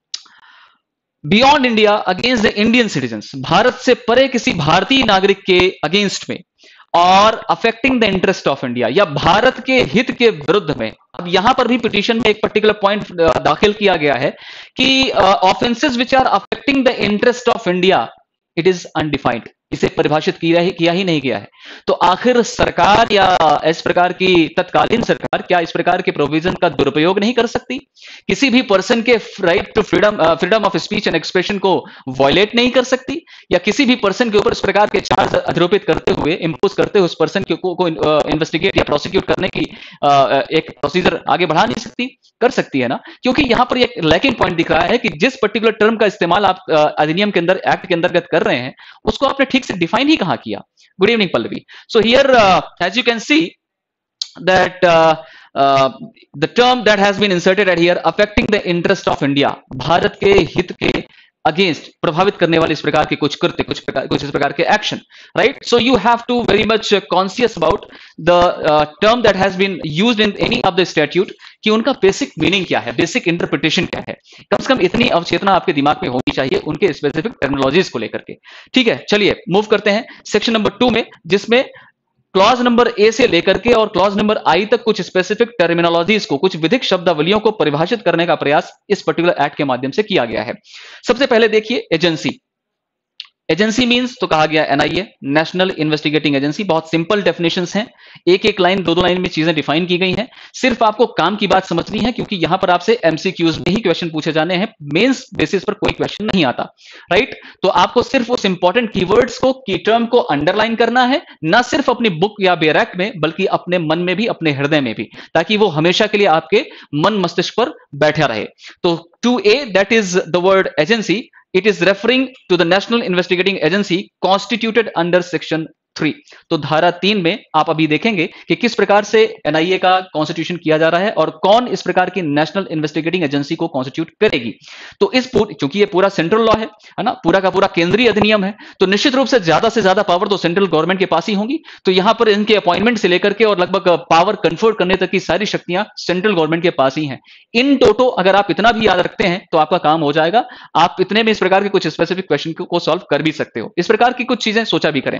beyond India against the Indian citizens, Bharat से परे किसी भारतीय नागरिक के अगेंस्ट में, और affecting the interest of India, या भारत के हित के विरुद्ध में। अब यहां पर भी पिटीशन में एक पर्टिकुलर पॉइंट दाखिल किया गया है कि offences which are affecting the interest of India, it is undefined, इसे परिभाषित किया ही नहीं गया है। तो आखिर सरकार या इस प्रकार की तत्कालीन सरकार क्या इस प्रकार के प्रोविजन का दुरुपयोग नहीं कर सकती? किसी भी पर्सन के right to freedom of speech and expression को वायलेट नहीं कर सकती, या किसी भी पर्सन के ऊपर इस प्रकार के चार्ज आरोपित करते हुए, इंपोज करते हुए उस पर्सन को इन्वेस्टिगेट या प्रोसिक्यूट करने की एक प्रोसीजर आगे बढ़ा नहीं सकती? कर सकती है ना, क्योंकि यहां पर एक लैकिंग पॉइंट दिख रहा है कि जिस पर्टिकुलर टर्म का इस्तेमाल आप अधिनियम के अंदर, एक्ट के अंतर्गत कर रहे हैं, उसको आपने ठीक से डिफाइन ही कहां किया। Good evening Pallavi. So here as you can see that the term that has been inserted at here, affecting the interest of India, Bharat के हित के अगेंस्ट प्रभावित करने वाले इस प्रकार के कुछ कृत्य, कुछ इस प्रकार के action, right. So you have to very much conscious about the term that has been used in any of the statute, कि उनका बेसिक मीनिंग क्या है, बेसिक इंटरप्रिटेशन क्या है। कम से कम इतनी अवचेतना आपके दिमाग में होनी चाहिए उनके स्पेसिफिक टर्मिनोलॉजीज को लेकर के, ठीक है। चलिए मूव करते हैं सेक्शन नंबर 2 में, जिसमें क्लॉज नंबर ए से लेकर के और क्लॉज नंबर आई तक कुछ स्पेसिफिक टर्मिनोलॉजीज को, कुछ विधिक शब्दावलियों को परिभाषित करने का प्रयास इस पर्टिकुलर एक्ट के माध्यम से किया गया है। सबसे पहले देखिए एजेंसी। एजेंसी मींस तो कहा गया एनआईए, नेशनल इन्वेस्टिगेटिंग एजेंसी। बहुत सिंपल डेफिनेशंस हैं, एक एक लाइन, दो लाइन में चीजें डिफाइन की गई हैं। सिर्फ आपको काम की बात समझनी है, क्योंकि यहां पर आपसे एमसीक्यूज में ही क्वेश्चन पूछे जाने हैं, मेंस बेसिस पर कोई क्वेश्चन नहीं आता, राइट। तो आपको सिर्फ उस इंपॉर्टेंट कीवर्ड्स को, की टर्म को अंडरलाइन करना है, ना सिर्फ अपनी बुक या बैरक में, बल्कि अपने मन में भी, अपने हृदय में भी, ताकि वो हमेशा के लिए आपके मन मस्तिष्क पर बैठा रहे। तो 2A, that is the word agency, it is referring to the national investigating agency constituted under section 3। तो धारा 3 में आप अभी देखेंगे कि किस प्रकार से एनआईए का कॉन्स्टिट्यूशन किया जा रहा है और कौन इस प्रकार की नेशनल इन्वेस्टिगेटिंग एजेंसी को कॉन्स्टिट्यूट करेगी। तो चूंकि ये पूरा सेंट्रल लॉ है ना, पूरा का पूरा केंद्रीय अधिनियम है, तो निश्चित रूप से ज्यादा पावर तो सेंट्रल गवर्नमेंट के पास ही होंगी। तो यहां पर इनके अपॉइंटमेंट से लेकर के और लगभग पावर कन्फर करने तक की सारी शक्तियां सेंट्रल गवर्नमेंट के पास ही हैं। इन टोटो अगर आप इतना भी याद रखते हैं तो आपका काम हो जाएगा। आप इतने में इस प्रकार के कुछ स्पेसिफिक क्वेश्चन को सॉल्व कर भी सकते हो। इस प्रकार की कुछ चीजें सोचा भी करें।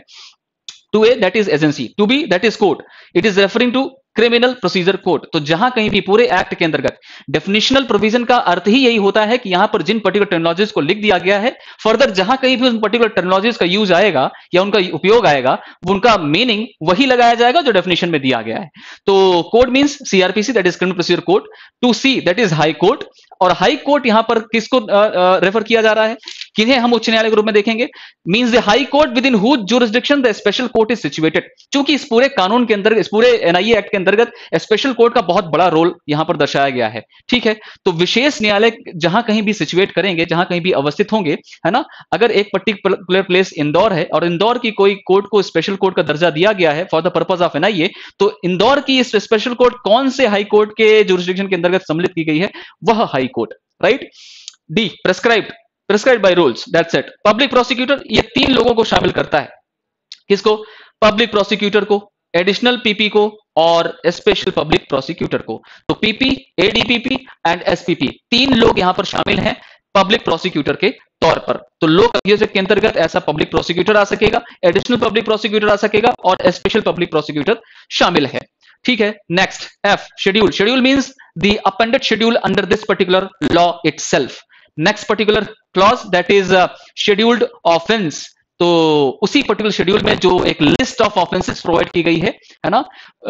Two A that is agency, two B that is court, it is referring to criminal procedure code. तो जहां कहीं भी पूरे एक्ट के अंतर्गत डेफिनेशनल प्रोविजन का अर्थ ही यही होता है कि यहां पर जिन पर्टिकुलर टेक्नोलॉजीज को लिख दिया गया है, फर्दर जहां कहीं भी उन पर्टिकुलर टेक्नोलॉजीज का यूज आएगा या उनका उपयोग आएगा, उनका मीनिंग वही लगाया जाएगा जो डेफिनेशन में दिया गया है। तो code means CrPC that is criminal procedure code, two C that is high court. और हाई कोर्ट यहां पर किसको रेफर किया जा रहा है, किन्हें हम उच्च न्यायालय के रूप में देखेंगे, means the high court within whose jurisdiction the special court is situated. क्योंकि इस पूरे कानून के अंदर, इस पूरे एनआईए एक्ट के अंतर्गत स्पेशल कोर्ट का बहुत बड़ा रोल यहां पर दर्शाया गया है। ठीक है, तो विशेष न्यायालय जहां कहीं भी सिचुएट करेंगे, जहां कहीं भी अवस्थित होंगे, है ना, अगर एक पर्टिकुलर प्लेस इंदौर है और इंदौर की कोई कोर्ट को स्पेशल कोर्ट का दर्जा दिया गया है for the purpose of NIA, तो इंदौर की इस स्पेशल कोर्ट कौन से हाई कोर्ट के जुरिसडिक्शन के अंतर्गत सम्मिलित की गई है, वह high court. Right. D prescribed by rules, that's it. Public prosecutor ये 3 लोगों को शामिल करता है। किसको? पब्लिक प्रोसिक्यूटर को, एडिशनल पीपी को और स्पेशल पब्लिक प्रोसिक्यूटर को। तो पीपी, एडीपीपी एंड एसपीपी 3 लोग यहां पर शामिल हैं पब्लिक प्रोसिक्यूटर के तौर पर। तो लोक अभियोजक के अंतर्गत ऐसा पब्लिक प्रोसिक्यूटर आ सकेगा, एडिशनल पब्लिक प्रोसिक्यूटर आ सकेगा और स्पेशल पब्लिक प्रोसिक्यूटर शामिल है। ठीक है, next F, schedule. Schedule means the appended schedule under this particular law itself. Next particular clause that is scheduled offence. तो उसी पर्टिकुलर शेड्यूल में जो एक लिस्ट ऑफ ऑफेंसेस प्रोवाइड की गई है ना,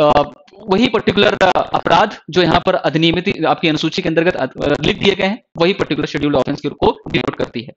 वही पर्टिकुलर अपराध जो यहां पर अधिनियमित आपकी अनुसूची के अंतर्गत लिख दिए गए हैं, वही पर्टिकुलर शेड्यूल्ड ऑफेंस को डिनोट करती है।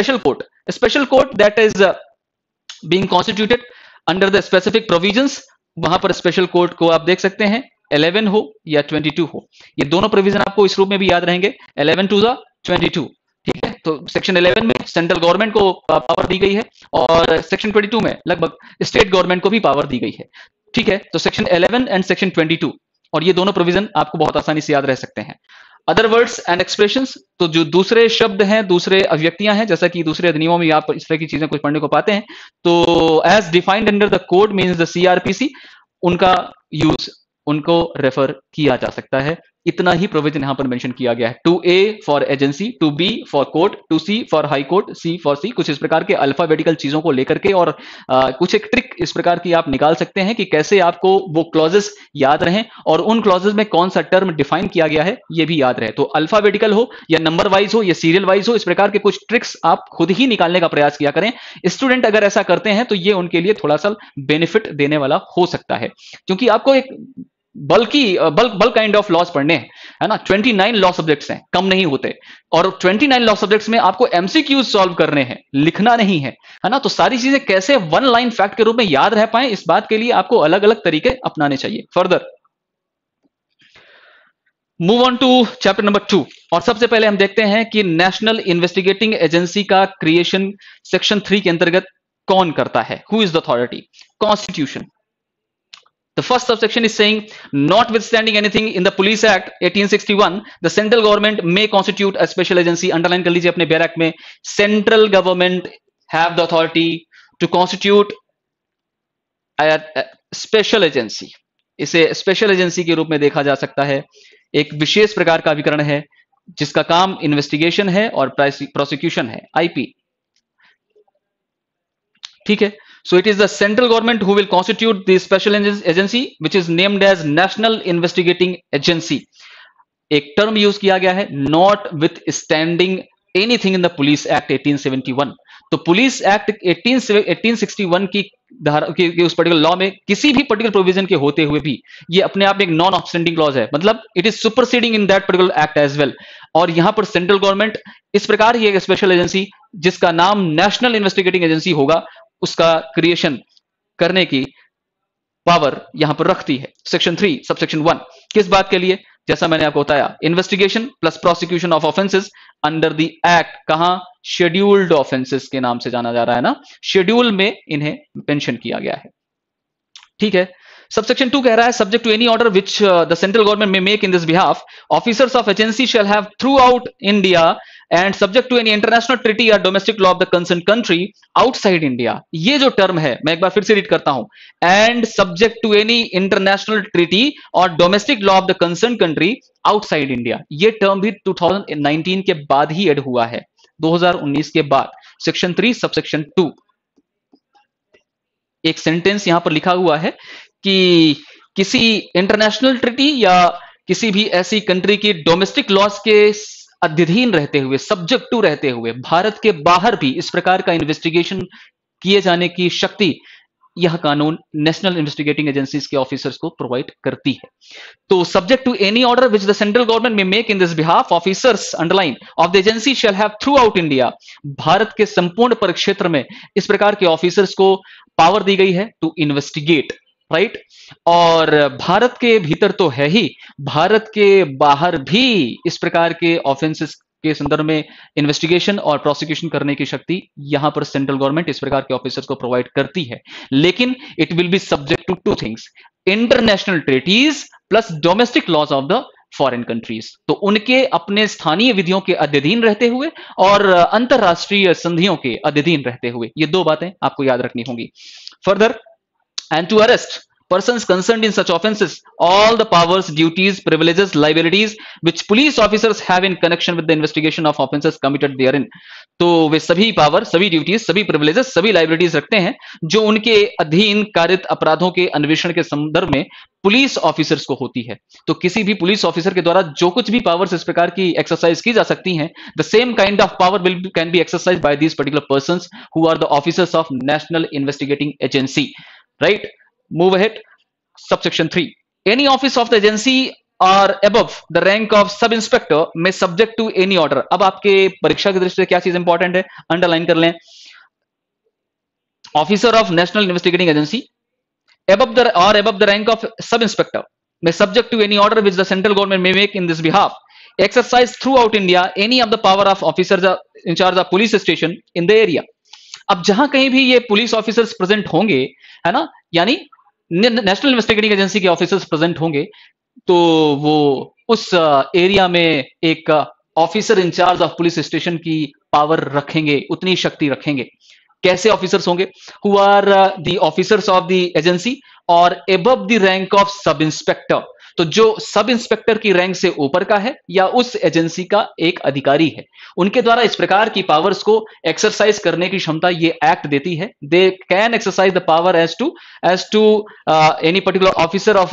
Special court that is being constituted under the specific provisions. वहां पर स्पेशल कोर्ट को आप देख सकते हैं 11 हो या 22 हो, ये दोनों प्रोविजन आपको इस रूप में भी याद रहेंगे, 11 टू 22। ठीक है, तो सेक्शन 11 में सेंट्रल गवर्नमेंट को पावर दी गई है और सेक्शन 22 में लगभग स्टेट गवर्नमेंट को भी पावर दी गई है। ठीक है, तो सेक्शन 11 एंड सेक्शन 22, और ये दोनों प्रोविजन आपको बहुत आसानी से याद रह सकते हैं। अदर वर्ड्स एंड एक्सप्रेशंस, तो जो दूसरे शब्द हैं, दूसरे अभिव्यक्तियां हैं, जैसा कि दूसरे अधिनियमों में आप इस तरह की चीजें कुछ पढ़ने को पाते हैं, तो as defined under the code means the CrPC, उनका यूज, उनको रेफर किया जा सकता है। इतना ही प्रोविजन यहां पर मेंशन किया गया है। 2A for agency, 2B for court, 2C for high court, C for C. कुछ इस प्रकार के अल्फाबेटिकल चीजों को लेकर के और कुछ एक ट्रिक इस प्रकार की आप निकाल सकते हैं कि कैसे आपको वो क्लॉजेस याद रहें और उन क्लॉजेस में कौन सा टर्म डिफाइन किया गया है ये भी याद रहे। तो अल्फाबेटिकल हो या नंबर वाइज हो या सीरियल वाइज हो, इस प्रकार के कुछ ट्रिक्स आप खुद ही निकालने का प्रयास किया करें। स्टूडेंट अगर ऐसा करते हैं तो ये उनके लिए थोड़ा सा बेनिफिट देने वाला हो सकता है, क्योंकि आपको एक बल्क काइंड ऑफ लॉस पढ़ने हैं, है ना। 29 लॉ सब्जेक्ट्स हैं, कम नहीं होते, और 29 लॉ सब्जेक्ट्स में आपको एमसीक्यूज सॉल्व करने हैं, लिखना नहीं है ना। तो सारी चीजें कैसे वन लाइन फैक्ट के रूप में याद रह पाए, इस बात के लिए आपको अलग अलग तरीके अपनाने चाहिए। Further move on to chapter number 2, और सबसे पहले हम देखते हैं कि नेशनल इन्वेस्टिगेटिंग एजेंसी का क्रिएशन सेक्शन 3 के अंतर्गत कौन करता है, who is the authority. Constitution, the first subsection is saying, notwithstanding anything in the Police Act 1861, the central government may constitute a special agency। Underline कर लीजिए अपने बैरक में, central government have the authority to constitute special agency. इसे special agency के रूप में देखा जा सकता है, एक विशेष प्रकार का अभिकरण है जिसका काम इन्वेस्टिगेशन है और प्रोसिक्यूशन है, आईपी। ठीक है, so it is the central government who will constitute the special agency which is named as National Investigating Agency। एक टर्म यूज किया गया है, notwithstanding anything in the Police Act 1871। तो पुलिस एक्ट 1861 की धारा की उस पर्टिकुलर लॉ में किसी भी पर्टिकुलर प्रोविजन के होते हुए भी ये अपने आप में एक नॉन ऑब्स्टेंडिंग क्लॉज है, मतलब it is superseding in that particular act as well. और यहां पर सेंट्रल गवर्नमेंट इस प्रकार ही एक स्पेशल एजेंसी जिसका नाम नेशनल इन्वेस्टिगेटिंग एजेंसी होगा, उसका क्रिएशन करने की पावर यहां पर रखती है। सेक्शन 3 सबसेक्शन 1 किस बात के लिए, जैसा मैंने आपको बताया, investigation plus prosecution of offences under the act, कहां, शेड्यूल्ड ऑफेंसेस के नाम से जाना जा रहा है ना, शेड्यूल में इन्हें मेंशन किया गया है। ठीक है। सबसेक्शन 2 कह रहा है, subject to any order which the central government may make in this behalf, officers of agency shall have throughout India and subject to any international treaty या domestic law of the concern country outside India. ये जो term है, मैं एक बार फिर से read करता हूं, and subject to any international treaty और domestic law of the concern country outside India. ये टर्म भी 2019 के बाद ही एड हुआ है, 2019 के बाद। सेक्शन 3 सबसेक्शन 2, एक सेंटेंस यहां पर लिखा हुआ है कि किसी इंटरनेशनल ट्रीटी या किसी भी ऐसी कंट्री की डोमेस्टिक लॉज के अधीन रहते हुए, सब्जेक्ट टू रहते हुए, भारत के बाहर भी इस प्रकार का इन्वेस्टिगेशन किए जाने की शक्ति यह कानून नेशनल इन्वेस्टिगेटिंग एजेंसीज के ऑफिसर्स को प्रोवाइड करती है। तो subject to any order which the central government may make in this behalf, officers underline of the agency shall have throughout India, Bharat के संपूर्ण परिक्षेत्र में इस प्रकार के ऑफिसर्स को पावर दी गई है टू इन्वेस्टिगेट, राइट। और भारत के भीतर तो है ही, भारत के बाहर भी इस प्रकार के ऑफेंसेस के संदर्भ में इन्वेस्टिगेशन और प्रोसिक्यूशन करने की शक्ति यहां पर सेंट्रल गवर्नमेंट इस प्रकार के ऑफिसर्स को प्रोवाइड करती है। लेकिन it will be subject to two things, international treaties plus domestic laws of the foreign countries. तो उनके अपने स्थानीय विधियों के अधीन रहते हुए और अंतरराष्ट्रीय संधियों के अधीन रहते हुए, ये दो बातें आपको याद रखनी होंगी। Further, and to arrest persons concerned in such offences all the powers, duties, privileges, liabilities which police officers have in connection with the investigation of offences committed therein। तो वे सभी पावर, सभी ड्यूटीज, सभी प्रिविलेजेस, सभी liabilities रखते हैं जो उनके अधीन कारित अपराधों के अन्वेषण के संदर्भ में पुलिस ऑफिसर्स को होती है। तो किसी भी पुलिस ऑफिसर के द्वारा जो कुछ भी पावर्स इस प्रकार की एक्सरसाइज की जा सकती हैं, the same kind of power will can be exercise by these particular persons who are the officers of national investigating agency, right? Move ahead. Subsection 3. Any office of the agency or above the rank of sub inspector may subject to any order। अब आपके परीक्षा की दृष्टि से क्या चीज important है, underline कर लें। Officer of national investigating agency above the rank of sub inspector may subject to any order which the central government may make in this behalf, exercise throughout India any of the power of officers in charge of police station in the area। अब जहां कहीं भी ये police officers present होंगे, है ना, यानी national investigating agency के ऑफिसर्स प्रेजेंट होंगे, तो वो उस एरिया में एक officer in charge of police station की पावर रखेंगे, उतनी शक्ति रखेंगे। कैसे ऑफिसर्स होंगे? Who are the officers of the agency और above the rank of sub inspector. तो जो सब इंस्पेक्टर की रैंक से ऊपर का है या उस एजेंसी का एक अधिकारी है, उनके द्वारा इस प्रकार की पावर्स को एक्सरसाइज करने की क्षमता ये एक्ट देती है। They can exercise the power as to any particular officer of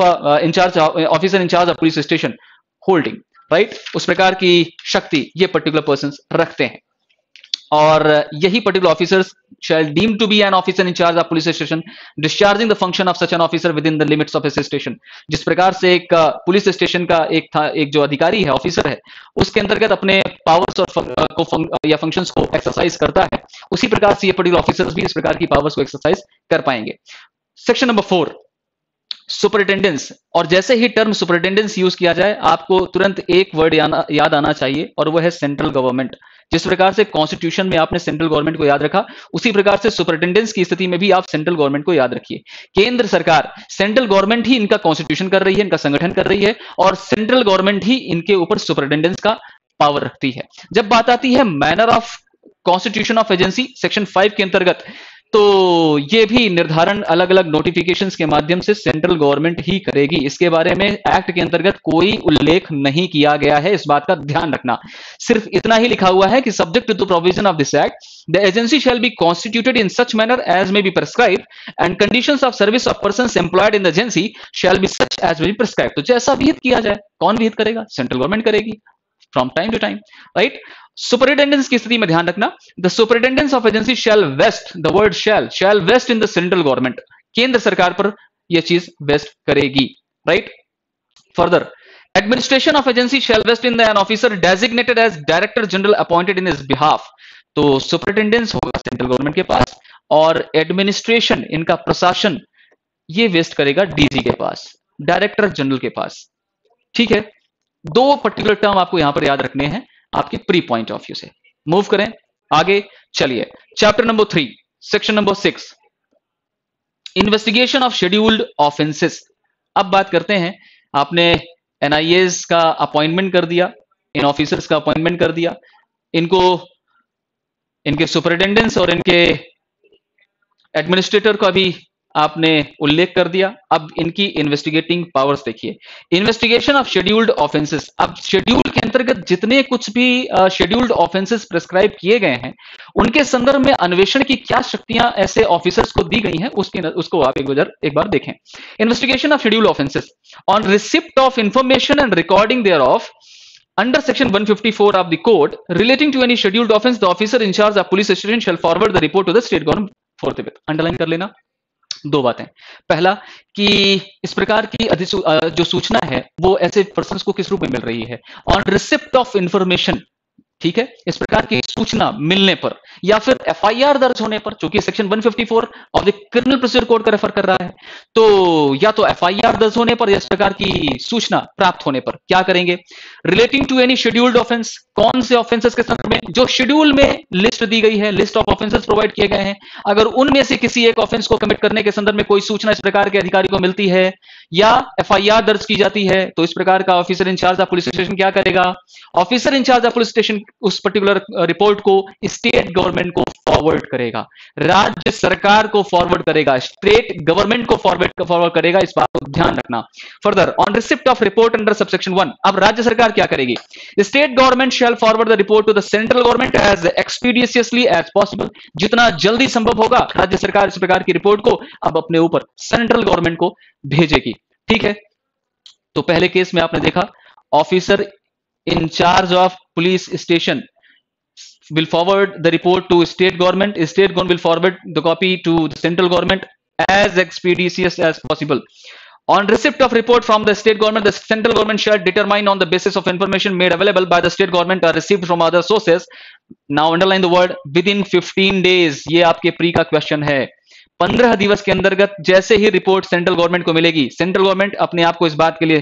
officer in charge of police station holding, right. उस प्रकार की शक्ति ये पर्टिकुलर पर्सन रखते हैं। और यही particular officers shall deemed to be an officer in charge of police station discharging the function of such an officer within the limits of his station। जिस प्रकार से एक पुलिस स्टेशन का एक जो अधिकारी है, ऑफिसर है, उसके अंतर्गत अपने पावर्स और या फंक्शंस को एक्सरसाइज करता है, उसी प्रकार से ये पर्टिकुलर ऑफिसर्स भी इस प्रकार की पावर्स को एक्सरसाइज कर पाएंगे। Section number 4, superintendence. और जैसे ही टर्म सुपरिटेंडेंस यूज किया जाए, आपको तुरंत एक वर्ड याद आना चाहिए, और वो है सेंट्रल गवर्नमेंट। जिस प्रकार से कॉन्स्टिट्यूशन में आपने सेंट्रल गवर्नमेंट को याद रखा, उसी प्रकार से सुपरिटेंडेंस की स्थिति में भी आप सेंट्रल गवर्नमेंट को याद रखिए। केंद्र सरकार, सेंट्रल गवर्नमेंट ही इनका कॉन्स्टिट्यूशन कर रही है, इनका संगठन कर रही है, और सेंट्रल गवर्नमेंट ही इनके ऊपर सुपरिटेंडेंस का पावर रखती है। जब बात आती है manner of constitution of agency section 5 के अंतर्गत, तो ये भी निर्धारण अलग अलग नोटिफिकेशंस के माध्यम से सेंट्रल गवर्नमेंट ही करेगी। इसके बारे में एक्ट के अंतर्गत कोई उल्लेख नहीं किया गया है, इस बात का ध्यान रखना। सिर्फ इतना ही लिखा हुआ है कि subject to the provision of this act the agency shall be constituted in such manner as may be prescribed and conditions of service of persons employed in the agency shall be such as may be prescribed. तो जैसा विहित किया जाए, कौन विहित करेगा? Central government करेगी from time to time, right. Superintendence की स्थिति में ध्यान रखना, the superintendence of agency shall vest, the word shell vest in the central government, केंद्र सरकार पर यह चीज वेस्ट करेगी, right. Further, administration of agency shall vest in the an officer designated as director general appointed in his behalf. तो superintendence होगा central government के पास, और एडमिनिस्ट्रेशन, इनका प्रशासन, ये वेस्ट करेगा डीजी के पास, डायरेक्टर जनरल के पास, ठीक है। दो पर्टिकुलर टर्म आपको यहां पर याद रखने हैं आपके प्री पॉइंट ऑफ व्यू से। मूव करें आगे, चलिए chapter number 3 section number 6, investigation of scheduled offences. अब बात करते हैं, आपने एनआईएस का अपॉइंटमेंट कर दिया, इन ऑफिसर्स का अपॉइंटमेंट कर दिया, इनको इनके सुपरिटेंडेंट्स और इनके एडमिनिस्ट्रेटर का भी आपने उल्लेख कर दिया। अब इनकी इन्वेस्टिगेटिंग पावर्स देखिए, इन्वेस्टिगेशन ऑफ शेड्यूल्ड ऑफेंसेस। अब शेड्यूल के अंतर्गत जितने कुछ भी शेड्यूल्ड ऑफेंसेस प्रिस्क्राइब किए गए हैं, उनके संदर्भ में अन्वेषण की क्या शक्तियां ऐसे ऑफिसर्स को दी गई हैं, उसको आप एक बार देखें। Investigation of scheduled offences on receipt of information and recording thereof under section 154 of the code relating to any scheduled offense, the officer in charge of police station shall forward the report to the state government forthwith। Underline कर लेना दो बातें। पहला कि इस प्रकार की जो सूचना है वो ऐसे पर्सन्स को किस रूप में मिल रही है, ऑन रिसिप्ट ऑफ इंफॉर्मेशन, ठीक है, इस प्रकार की सूचना मिलने पर या फिर एफआईआर दर्ज होने पर, चूंकि section 154 of the criminal procedure code का रेफर कर रहा है, तो या तो एफआईआर दर्ज होने पर या इस प्रकार की सूचना प्राप्त होने पर क्या करेंगे, relating to any scheduled offence, कौन से ऑफेंसेस के संदर्भ में जो शेड्यूल में लिस्ट दी गई है, लिस्ट ऑफ ऑफेंसेस प्रोवाइड किए गए हैं, अगर उनमें से किसी एक ऑफेंस को कमिट करने के संदर्भ में कोई सूचना इस प्रकार के अधिकारी को मिलती है या एफआईआर दर्ज की जाती है, तो इस प्रकार का officer in charge of police station क्या करेगा, officer in charge of police station उस पर्टिकुलर रिपोर्ट को स्टेट गवर्नमेंट को फॉरवर्ड करेगा, राज्य सरकार को फॉरवर्ड करेगा, स्टेट गवर्नमेंट को फॉरवर्ड करेगा, इस बात को ध्यान रखना। Further on receipt of report under subsection 1, अब राज्य सरकार क्या करेगी, state government shall forward the report to the central government as expeditiously as possible, जितना जल्दी संभव होगा राज्य सरकार इस प्रकार की रिपोर्ट को अब अपने ऊपर सेंट्रल गवर्नमेंट को भेजेगी। ठीक है, तो पहले केस में आपने देखा officer in charge of police station will forward the report to state government will forward the copy to the central government as expeditious as possible. On receipt of report from the state government, the central government shall determine on the basis of information made available by the state government or received from other sources. Now underline the word within 15 days. ये आपके pre का question है। 15 दिवस के अंतर्गत जैसे ही report central government को मिलेगी, सेंट्रल गवर्नमेंट अपने आप को इस बात के लिए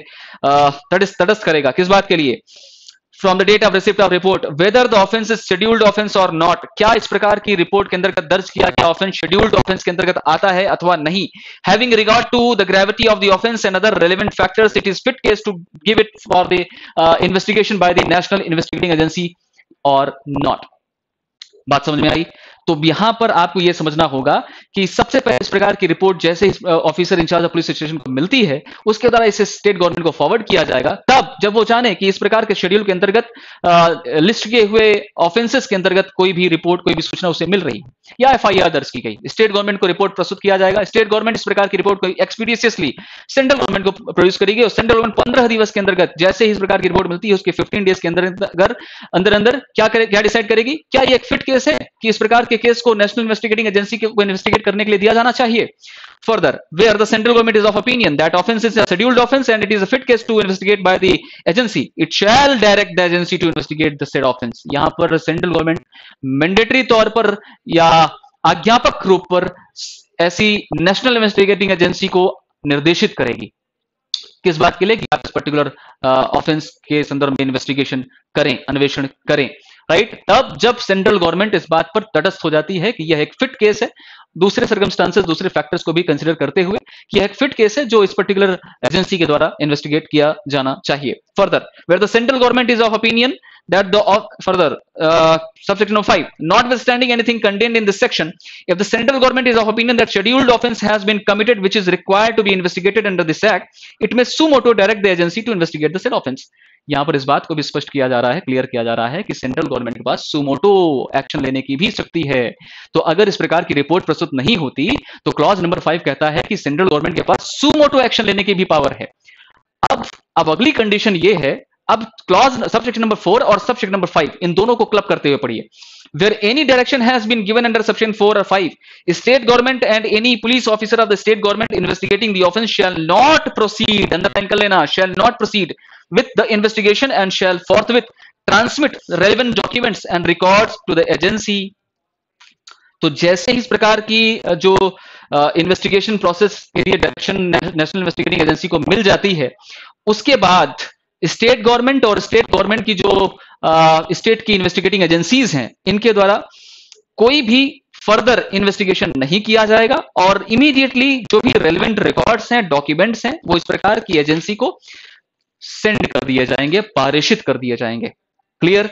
तटस्थ करेगा, किस बात के लिए, from the date of receipt of report whether the offence is scheduled offence और नॉट, क्या इस प्रकार की रिपोर्ट के अंतर्गत दर्ज किया गया ऑफेंस शेड्यूल्ड ऑफेंस के अंतर्गत आता है अथवा नहीं, having regard to the gravity of the offence and other relevant factors it is fit case to give it for the investigation by the national investigating agency और नॉट। बात समझ में आई? तो यहां पर आपको यह समझना होगा कि सबसे पहले इस प्रकार की रिपोर्ट जैसे officer in charge of police station को मिलती है, उसके द्वारा इसे स्टेट गवर्नमेंट को फॉरवर्ड किया जाएगा, तब जब वो जाने कि इस प्रकार के शेड्यूल के अंतर्गत लिस्ट किए हुए ऑफेंसेस के अंतर्गत कोई भी रिपोर्ट, कोई भी सूचना उसे मिल रही है या एफआईआर दर्ज की गई, स्टेट गवर्नमेंट को रिपोर्ट प्रस्तुत किया जाएगा, स्टेट गवर्नमेंट इस प्रकार की रिपोर्ट को एक्सपीडिशियसली सेंट्रल गवर्नमेंट को प्रोड्यूस करेगी और सेंट्रल गवर्नमेंट 15 दिवस के अंतर्गत जैसे ही इस प्रकार की रिपोर्ट मिलती है उसके 15 डेज के अंदर क्या डिसाइड करेगी, क्या ये एक फिट केस है कि इस प्रकार के केस को नेशनल इन्वेस्टिगेटिंग एजेंसी को इन्वेस्टिगेट करने के लिए दिया जाना चाहिए। Further where the central government is of opinion that offence is a scheduled offence and it is a fit case to investigate by the agency, it shall direct the agency to investigate the said offence. यहां पर central government mandatory तौर पर या आज्ञापक रूप पर ऐसी national investigating agency को निर्देशित करेगी, किस बात के लिए, कि आप इस पर्टिकुलर ऑफेंस के संदर्भ में इन्वेस्टिगेशन करें, अन्वेषण करें, राइट। तब जब सेंट्रल गवर्नमेंट इस बात पर तटस्थ हो जाती है कि यह एक फिट केस है, दूसरे सर्कमस्टांसेस, दूसरे फैक्टर्स को भी कंसीडर करते हुए कि यह एक फिट केस है जो इस पर्टिकुलर एजेंसी के द्वारा इन्वेस्टिगेट किया जाना चाहिए। Further where the central government is of opinion that the further subsection of 5, notwithstanding anything contained in this section, if the central government is of opinion that scheduled offense has been committed which is required to be investigated under this act, it may suo motu direct the agency to investigate the said offense। यहां पर इस बात को भी स्पष्ट किया जा रहा है, क्लियर किया जा रहा है कि सेंट्रल गवर्नमेंट के पास सुमोटो एक्शन लेने की भी शक्ति है। तो अगर इस प्रकार की रिपोर्ट प्रस्तुत नहीं होती तो क्लॉज नंबर 5 कहता है कि सेंट्रल गवर्नमेंट के पास सुमोटो एक्शन लेने की भी पावर है। अब अगली कंडीशन ये है, अब क्लॉज सबसेक्शन नंबर 4 और सबसेक्शन नंबर 5 इन दोनों को क्लब करते हुए पढ़िए। Where any direction has been given under section 4 or 5, state government and any police officer of the state government investigating the offence shall not proceed, underline कर लेना, shall not proceed with the investigation and shall forthwith transmit relevant documents and records to the agency। तो जैसे ही इस प्रकार की जो investigation process के लिए डायरेक्शन नेशनल इन्वेस्टिगेटिंग एजेंसी को मिल जाती है, उसके बाद स्टेट गवर्नमेंट और स्टेट गवर्नमेंट की जो स्टेट की इन्वेस्टिगेटिंग एजेंसीज हैं, इनके द्वारा कोई भी फर्दर इन्वेस्टिगेशन नहीं किया जाएगा और इमीडिएटली जो भी रेलेवेंट रिकॉर्ड्स हैं, डॉक्यूमेंट्स हैं, वो इस प्रकार की एजेंसी को सेंड कर दिए जाएंगे, पारिशित कर दिए जाएंगे। क्लियर?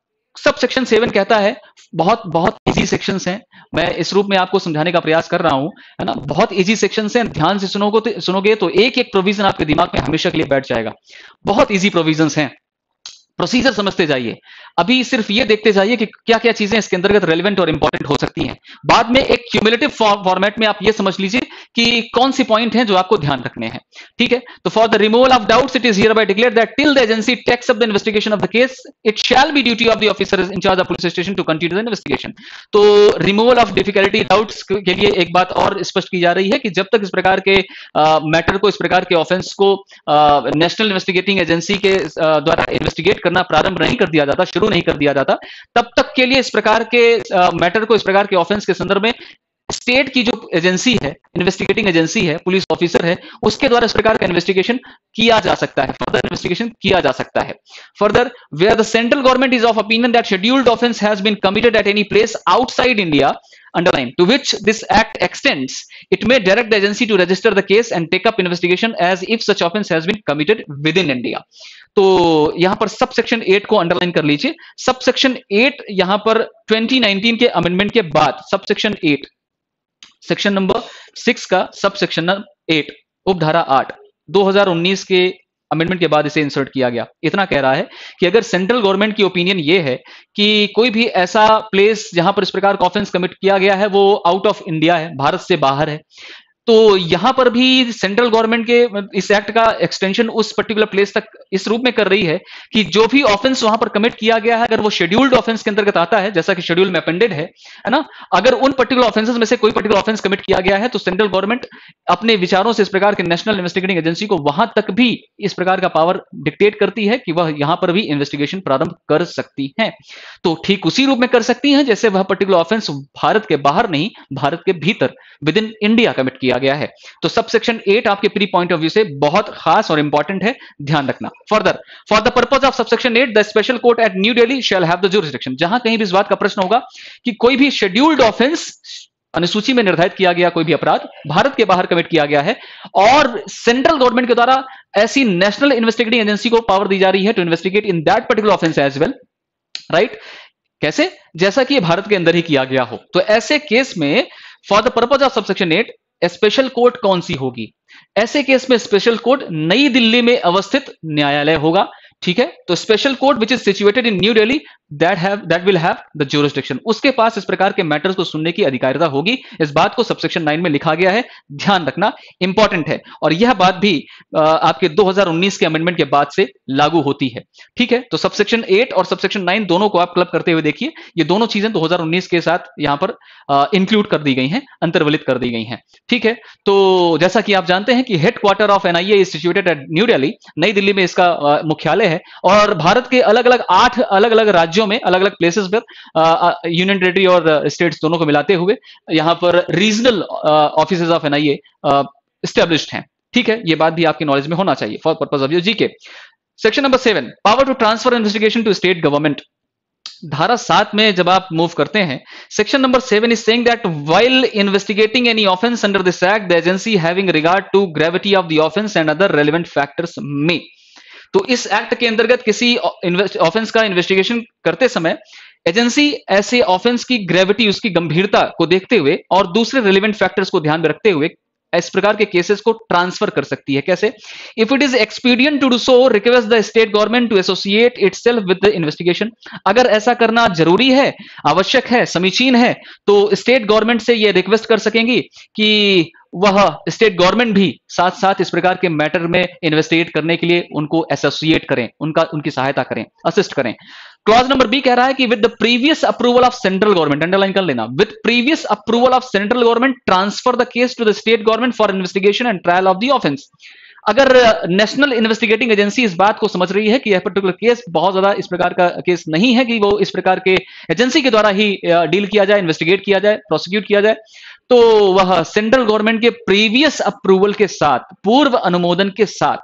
सब सेक्शन 7 कहता है, बहुत बहुत इजी सेक्शंस हैं, मैं इस रूप में आपको समझाने का प्रयास कर रहा हूं, है ना। बहुत इजी सेक्शंस हैं, ध्यान से सुनोगे तो एक एक प्रोविजन आपके दिमाग में हमेशा के लिए बैठ जाएगा। बहुत इजी प्रोविजंस हैं, प्रोसीजर समझते जाइए। अभी सिर्फ ये देखते जाइए कि क्या क्या चीजें इसके अंतर्गत रेलेवेंट और इंपॉर्टेंट हो सकती हैं। बाद में एक क्यूमुलेटिव फॉर्मेट में आप ये समझ लीजिए कि कौन सी पॉइंट हैं जो आपको ध्यान रखने हैं। ठीक है, तो for the removal of doubts it is hereby declared that till the agency takes up the investigation of the case it shall be duty of the officer in charge of police station to continue the investigation. तो removal of difficulty doubts के लिए एक बात और स्पष्ट की जा रही है कि जब तक इस प्रकार के मैटर को, इस प्रकार के ऑफेंस को नेशनल इन्वेस्टिगेटिंग एजेंसी के द्वारा इन्वेस्टिगेट करना प्रारंभ नहीं कर दिया जाता, शुरू नहीं कर दिया जाता, तब तक के लिए इस प्रकार के मैटर को, इस प्रकार के ऑफेंस के संदर्भ में स्टेट की जो एजेंसी है, इन्वेस्टिगेटिंग एजेंसी है, पुलिस ऑफिसर है, उसके द्वारा इस प्रकार का इन्वेस्टिगेशन किया जा सकता है, फर्दर इन्वेस्टिगेशन किया जा सकता है। Further, where the central government is of opinion that scheduled offence has been committed at any place outside India, underline, to which this act extends, it may direct the agency to register the case and take up investigation as if such offense has been committed within India. तो यहां पर sub section 8 को underline कर लीजिए। Sub section 8 यहां पर 2019 के amendment के बाद सब सेक्शन 8, सेक्शन नंबर 6 का सब सेक्शन 8 उपधारा 8 2019 के अमेंडमेंट के बाद इसे इंसर्ट किया गया। इतना कह रहा है कि अगर सेंट्रल गवर्नमेंट की ओपिनियन ये है कि कोई भी ऐसा प्लेस जहां पर इस प्रकार का ऑफेंस कमिट किया गया है वो आउट ऑफ इंडिया है, भारत से बाहर है, तो यहां पर भी सेंट्रल गवर्नमेंट के इस एक्ट का एक्सटेंशन उस पर्टिकुलर प्लेस तक इस रूप में कर रही है कि जो भी ऑफेंस वहां पर कमिट किया गया है, अगर वो शेड्यूल्ड ऑफेंस के अंतर्गत आता है, जैसा कि शेड्यूल में अपेंडेड है ना, अगर उन पर्टिकुलर ऑफेंसेस में से कोई पर्टिकुलर ऑफेंस कमिट किया गया है तो सेंट्रल गवर्नमेंट अपने विचारों से इस प्रकार के नेशनल इन्वेस्टिगेटिंग एजेंसी को वहां तक भी इस प्रकार का पावर डिक्टेट करती है कि वह यहां पर भी इन्वेस्टिगेशन प्रारंभ कर सकती है। तो ठीक उसी रूप में कर सकती है जैसे वह पर्टिकुलर ऑफेंस भारत के बाहर नहीं, भारत के भीतर विद इन इंडिया कमिट किया गया है। तो सबसेक्शन 8 आपके प्री पॉइंट ऑफ व्यू से बहुत खास और इंपॉर्टेंट है, ध्यान रखना। Further, for the purpose of subsection 8 the special court at New Delhi shall have the jurisdiction. जहां कहीं भी इस बात का प्रश्न होगा कि कोई भी शेड्यूल्ड ऑफेंस, अनुसूची में निर्धारित किया गया कोई भी अपराध भारत के बाहर कमिट किया गया है और सेंट्रल गवर्नमेंट के द्वारा ऐसी नेशनल इन्वेस्टिगेटिंग एजेंसी को पावर दी जा रही है to investigate in that particular offence as well, right? कैसे? जैसा कि भारत के अंदर ही किया गया हो। तो ऐसे केस में for the purpose of subsection 8 special court कौन सी होगी? ऐसे केस में स्पेशल कोर्ट नई दिल्ली में अवस्थित न्यायालय होगा। ठीक है, तो special court which is situated in New Delhi that will have the jurisdiction. उसके पास इस प्रकार के मैटर्स को सुनने की अधिकारिता होगी। इस बात को सबसेक्शन 9 में लिखा गया है, ध्यान रखना, इंपॉर्टेंट है। और यह बात भी आपके 2019 के अमेंडमेंट के बाद से लागू होती है। ठीक है, तो सबसेक्शन 8 और सबसेक्शन 9 दोनों को आप क्लब करते हुए देखिए, ये दोनों चीजें 2019 के साथ यहां पर इंक्लूड कर दी गई हैं, अंतर्वलित कर दी गई हैं। ठीक है, तो जैसा कि आप जानते हैं कि headquarter of NIA is situated at New Delhi, नई दिल्ली में इसका मुख्यालय है और भारत के अलग अलग 8 अलग अलग राज्यों में, अलग अलग प्लेसेस पर, यूनियन टेरिटरी और स्टेट्स दोनों को मिलाते हुए यहां पर regional offices of NIA established हैं। ठीक है, ये बात भी आपकी नॉलेज में होना चाहिए for purpose of your GK. Section number 7, power to transfer investigation to state government. धारा 7 में जब आप मूव करते हैं, section number 7 is saying that while investigating any offence under this act the agency having regard to gravity of the offence and other relevant factors में। तो इस act के अंतर्गत किसी ऑफेंस का इन्वेस्टिगेशन करते समय एजेंसी ऐसे ऑफेंस की ग्रेविटी, उसकी गंभीरता को देखते हुए और दूसरे रेलेवेंट फैक्टर्स को ध्यान में रखते हुए इस प्रकार के केसेस को ट्रांसफर कर सकती है। कैसे? If it is expedient to do so, request the state government to associate itself with the investigation. अगर ऐसा करना जरूरी है, आवश्यक है, समीचीन है, तो स्टेट गवर्नमेंट से यह रिक्वेस्ट कर सकेंगी कि वह स्टेट गवर्नमेंट भी साथ साथ इस प्रकार के मैटर में इन्वेस्टिगेट करने के लिए उनको एसोसिएट करें, उनकी सहायता करें, असिस्ट करें। क्लॉज नंबर बी कह रहा है कि with the previous approval of central government, underline कर लेना, with previous approval of central government transfer the case to the state government for investigation and trial of the offence. अगर national investigating agency इस बात को समझ रही है कि यह पर्टिकुलर केस बहुत ज्यादा इस प्रकार का केस नहीं है कि वो इस प्रकार के एजेंसी के द्वारा ही डील किया जाए, इन्वेस्टिगेट किया जाए, प्रोसिक्यूट किया जाए, तो वह सेंट्रल गवर्नमेंट के प्रीवियस अप्रूवल के साथ, पूर्व अनुमोदन के साथ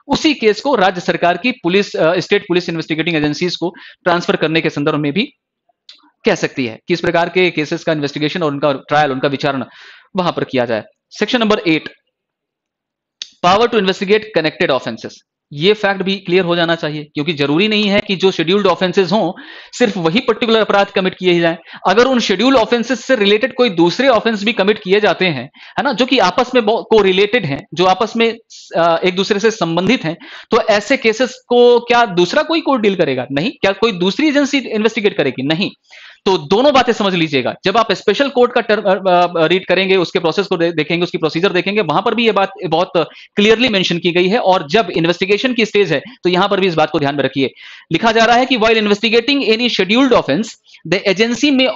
उसी केस को राज्य सरकार की police, state police investigating agencies को ट्रांसफर करने के संदर्भ में भी कह सकती है कि इस प्रकार के केसेस का इन्वेस्टिगेशन और उनका ट्रायल, उनका विचारण वहां पर किया जाए। Section number 8, power to investigate connected offences. ये फैक्ट भी क्लियर हो जाना चाहिए, क्योंकि जरूरी नहीं है कि जो शेड्यूल्ड ऑफेंसेस हों सिर्फ वही पर्टिकुलर अपराध कमिट किए जाएं। अगर उन शेड्यूल्ड ऑफेंसेस से रिलेटेड कोई दूसरे ऑफेंस भी कमिट किए जाते हैं, है ना, जो कि आपस में को रिलेटेड हैं, जो आपस में एक दूसरे से संबंधित हैं, तो ऐसे केसेस को क्या दूसरा कोई कोर्ट डील करेगा? नहीं। क्या कोई दूसरी एजेंसी इन्वेस्टिगेट करेगी? नहीं। तो दोनों बातें समझ लीजिएगा। जब आप स्पेशल कोर्ट का टर्म रीड करेंगे, उसके प्रोसेस को देखेंगे, उसकी प्रोसीजर देखेंगे, वहां पर भी ये बात बहुत क्लियरली मेंशन की गई है। और जब इन्वेस्टिगेशन की स्टेज है तो यहां पर भी इस बात को ध्यान में रखिए। लिखा जा रहा है कि while investigating any scheduled offense, the agency may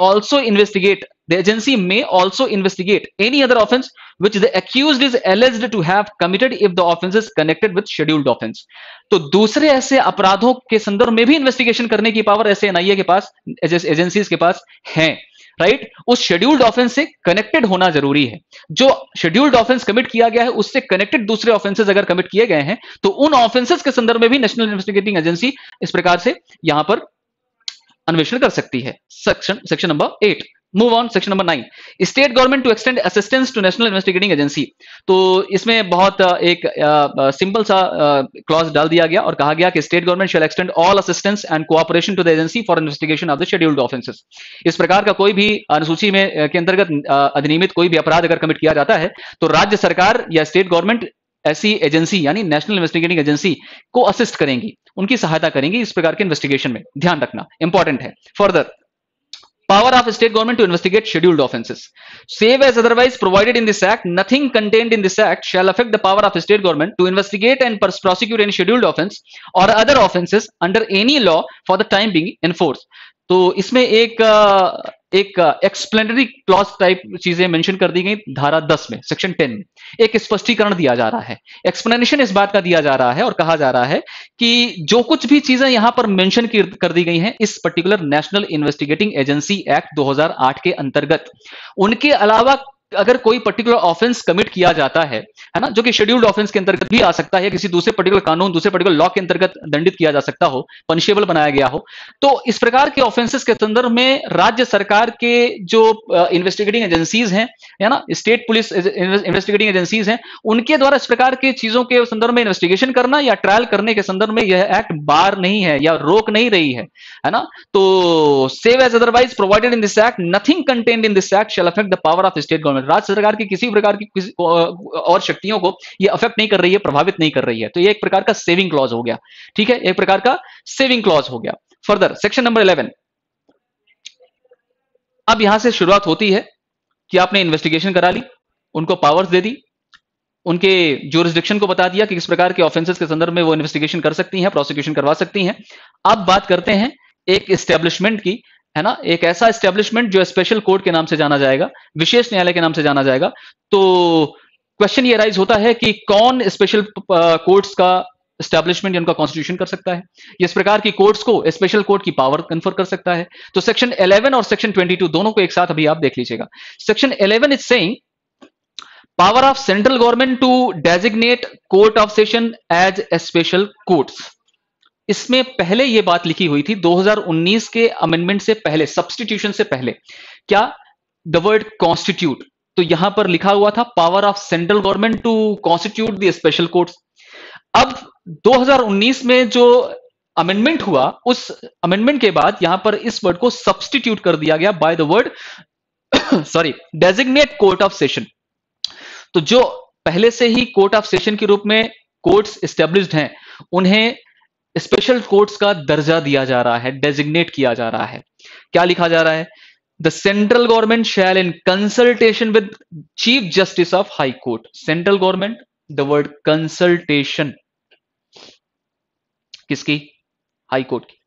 also investigate any other offense which the accused is alleged to have committed if the offense is connected with scheduled offense। तो दूसरे ऐसे अपराधों के संदर्भ में भी इन्वेस्टिगेशन करने की पावर ऐसे एनआईए के पास, एजेंसीज के पास है, राइट। उस शेड्यूल्ड ऑफेंस से कनेक्टेड होना जरूरी है। जो शेड्यूल्ड ऑफेंस कमिट किया गया है उससे कनेक्टेड दूसरे ऑफेंसेस अगर कमिट किए गए हैं तो उन ऑफेंसेस के संदर्भ में भी नेशनल इन्वेस्टिगेटिंग एजेंसी इस प्रकार से यहां पर अन्वेषण कर सकती है। Section number 8। Move on, section number 9, state government to extend assistance to national investigating agency. तो इसमें बहुत एक सिंपल सा क्लॉज डाल दिया गया और कहा गया कि state government shall extend all assistance and cooperation to the agency for investigation of the scheduled offences. इस प्रकार का कोई भी अनुसूची में के अंतर्गत अधिनियमित कोई भी अपराध अगर कमिट किया जाता है तो राज्य सरकार या स्टेट गवर्नमेंट ऐसी एजेंसी यानी नेशनल इन्वेस्टिगेटिंग एजेंसी को असिस्ट करेंगी, उनकी सहायता करेंगी इस प्रकार के इन्वेस्टिगेशन में। ध्यान रखना, इंपॉर्टेंट है। Further, power of state government to investigate scheduled offenses. Save as otherwise provided in this act, nothing contained in this act shall affect the power of state government to investigate and prosecute any scheduled offense or other offenses under any law for the time being in force। तो इसमें एक explanatory clause type चीजें mention कर दी गई धारा 10 में, section 10 में एक स्पष्टीकरण दिया जा रहा है, एक्सप्लेनेशन इस बात का दिया जा रहा है और कहा जा रहा है कि जो कुछ भी चीजें यहां पर मेंशन कर दी गई हैं इस particular national investigating agency act 2008 के अंतर्गत, उनके अलावा अगर कोई पर्टिकुलर ऑफेंस कमिट किया जाता है ना, जो कि शेड्यूल्ड ऑफेंस के अंतर्गत भी आ सकता है, किसी दूसरे पर्टिकुलर कानून, दूसरे पर्टिकुलर लॉ के अंतर्गत दंडित किया जा सकता हो, पनिशेबल बनाया गया हो, तो इस प्रकार के ऑफेंसेस के संदर्भ में राज्य सरकार के जो इन्वेस्टिगेटिंग एजेंसीज हैं, है ना, स्टेट पुलिस इन्वेस्टिगेटिंग एजेंसीज हैं, उनके द्वारा इस प्रकार की चीजों के संदर्भ में इन्वेस्टिगेशन करना या ट्रायल करने के संदर्भ में यह एक्ट बार नहीं है या रोक नहीं रही है ना। तो save as otherwise provided in this act, nothing contained in this act shall affect the power of state government. राज्य सरकार की किसी प्रकार की किसी और शक्तियों को यह अफेक्ट नहीं कर रही है, प्रभावित नहीं कर रही है। तो यह एक प्रकार का सेविंग क्लॉज हो गया, ठीक है, एक प्रकार का सेविंग क्लॉज हो गया। फर्दर, सेक्शन नंबर 11, अब यहां से शुरुआत होती है कि आपने इन्वेस्टिगेशन करा ली, उनको पावर्स दे दी, उनके ज्यूरिसडिक्शन को बता दिया कि किस प्रकार के ऑफेंसेस के संदर्भ में वो इन्वेस्टिगेशन कर सकती हैं, प्रोसिक्यूशन करवा सकती हैं। अब बात करते हैं एक एस्टेब्लिशमेंट की, है ना, एक ऐसा एस्टेब्लिशमेंट जो स्पेशल कोर्ट के नाम से जाना जाएगा, विशेष न्यायालय के नाम से जाना जाएगा। तो क्वेश्चन ये राइज होता है कि कौन स्पेशल कोर्ट्स का एस्टैब्लिशमेंट उनका कॉन्स्टिट्यूशन कर सकता है, इस प्रकार की कोर्ट्स को स्पेशल कोर्ट की पावर कन्फर कर सकता है। तो सेक्शन 11 और सेक्शन 22 दोनों को एक साथ अभी आप देख लीजिएगा। Section 11 is saying power of central government to designate court of session as a special courts. इसमें पहले यह बात लिखी हुई थी 2019 के अमेंडमेंट से पहले, सब्स्टिट्यूशन से पहले, क्या, द वर्ड कॉन्स्टिट्यूट, तो यहां पर लिखा हुआ था power of central government to constitute the special courts. अब 2019 में जो अमेंडमेंट हुआ, उस अमेंडमेंट के बाद यहां पर इस वर्ड को सब्स्टिट्यूट कर दिया गया by the word sorry designate court of session. तो जो पहले से ही कोर्ट ऑफ सेशन के रूप में कोर्ट्स एस्टेब्लिश्ड हैं, उन्हें स्पेशल कोर्ट्स का दर्जा दिया जा रहा है, डेजिग्नेट किया जा रहा है। क्या लिखा जा रहा है? The central government shall in consultation with chief justice of high court. Central government, the word consultation किसकी? हाई कोर्ट की,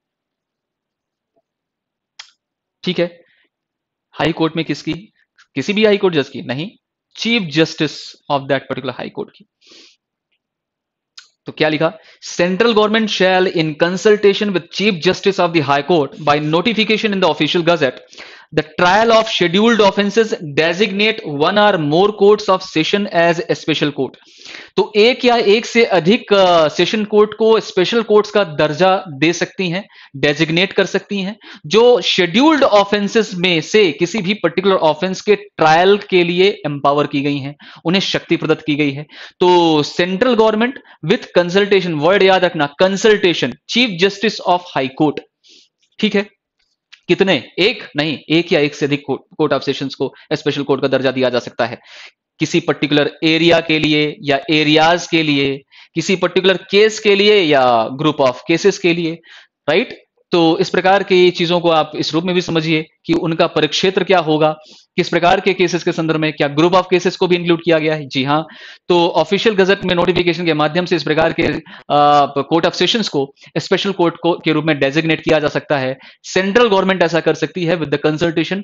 ठीक है। हाई कोर्ट में किसकी? किसी भी हाई कोर्ट जज की नहीं, chief justice of that particular high court की। तो क्या लिखा? Central government shall in consultation with chief justice of the high court by notification in the official gazette the trial of scheduled offences designate one or more courts of session as a special court. तो एक या एक से अधिक session court को special courts का दर्जा दे सकती हैं, डेजिग्नेट कर सकती हैं, जो शेड्यूल्ड ऑफेंसेस में से किसी भी पर्टिकुलर ऑफेंस के ट्रायल के लिए एम्पावर की गई हैं, उन्हें शक्ति प्रदत्त की गई है। तो central government with consultation, word याद रखना, consultation, chief justice of high court, ठीक है, कितने, एक नहीं, एक या एक से अधिक कोर्ट ऑफ सेशंस को स्पेशल कोर्ट का दर्जा दिया जा सकता है किसी पर्टिकुलर एरिया के लिए या एरियाज के लिए, किसी पर्टिकुलर केस के लिए या ग्रुप ऑफ केसेस के लिए, राइट। तो इस प्रकार की चीजों को आप इस रूप में भी समझिए कि उनका परिक्षेत्र क्या होगा, किस प्रकार के केसेस के संदर्भ में, क्या ग्रुप ऑफ केसेस को भी इंक्लूड किया गया है, जी हाँ। तो ऑफिशियल गजट में नोटिफिकेशन के माध्यम से इस प्रकार के कोर्ट ऑफ सेशंस को स्पेशल कोर्ट को के रूप में डेजिग्नेट किया जा सकता है। सेंट्रल गवर्नमेंट ऐसा कर सकती है with the consultation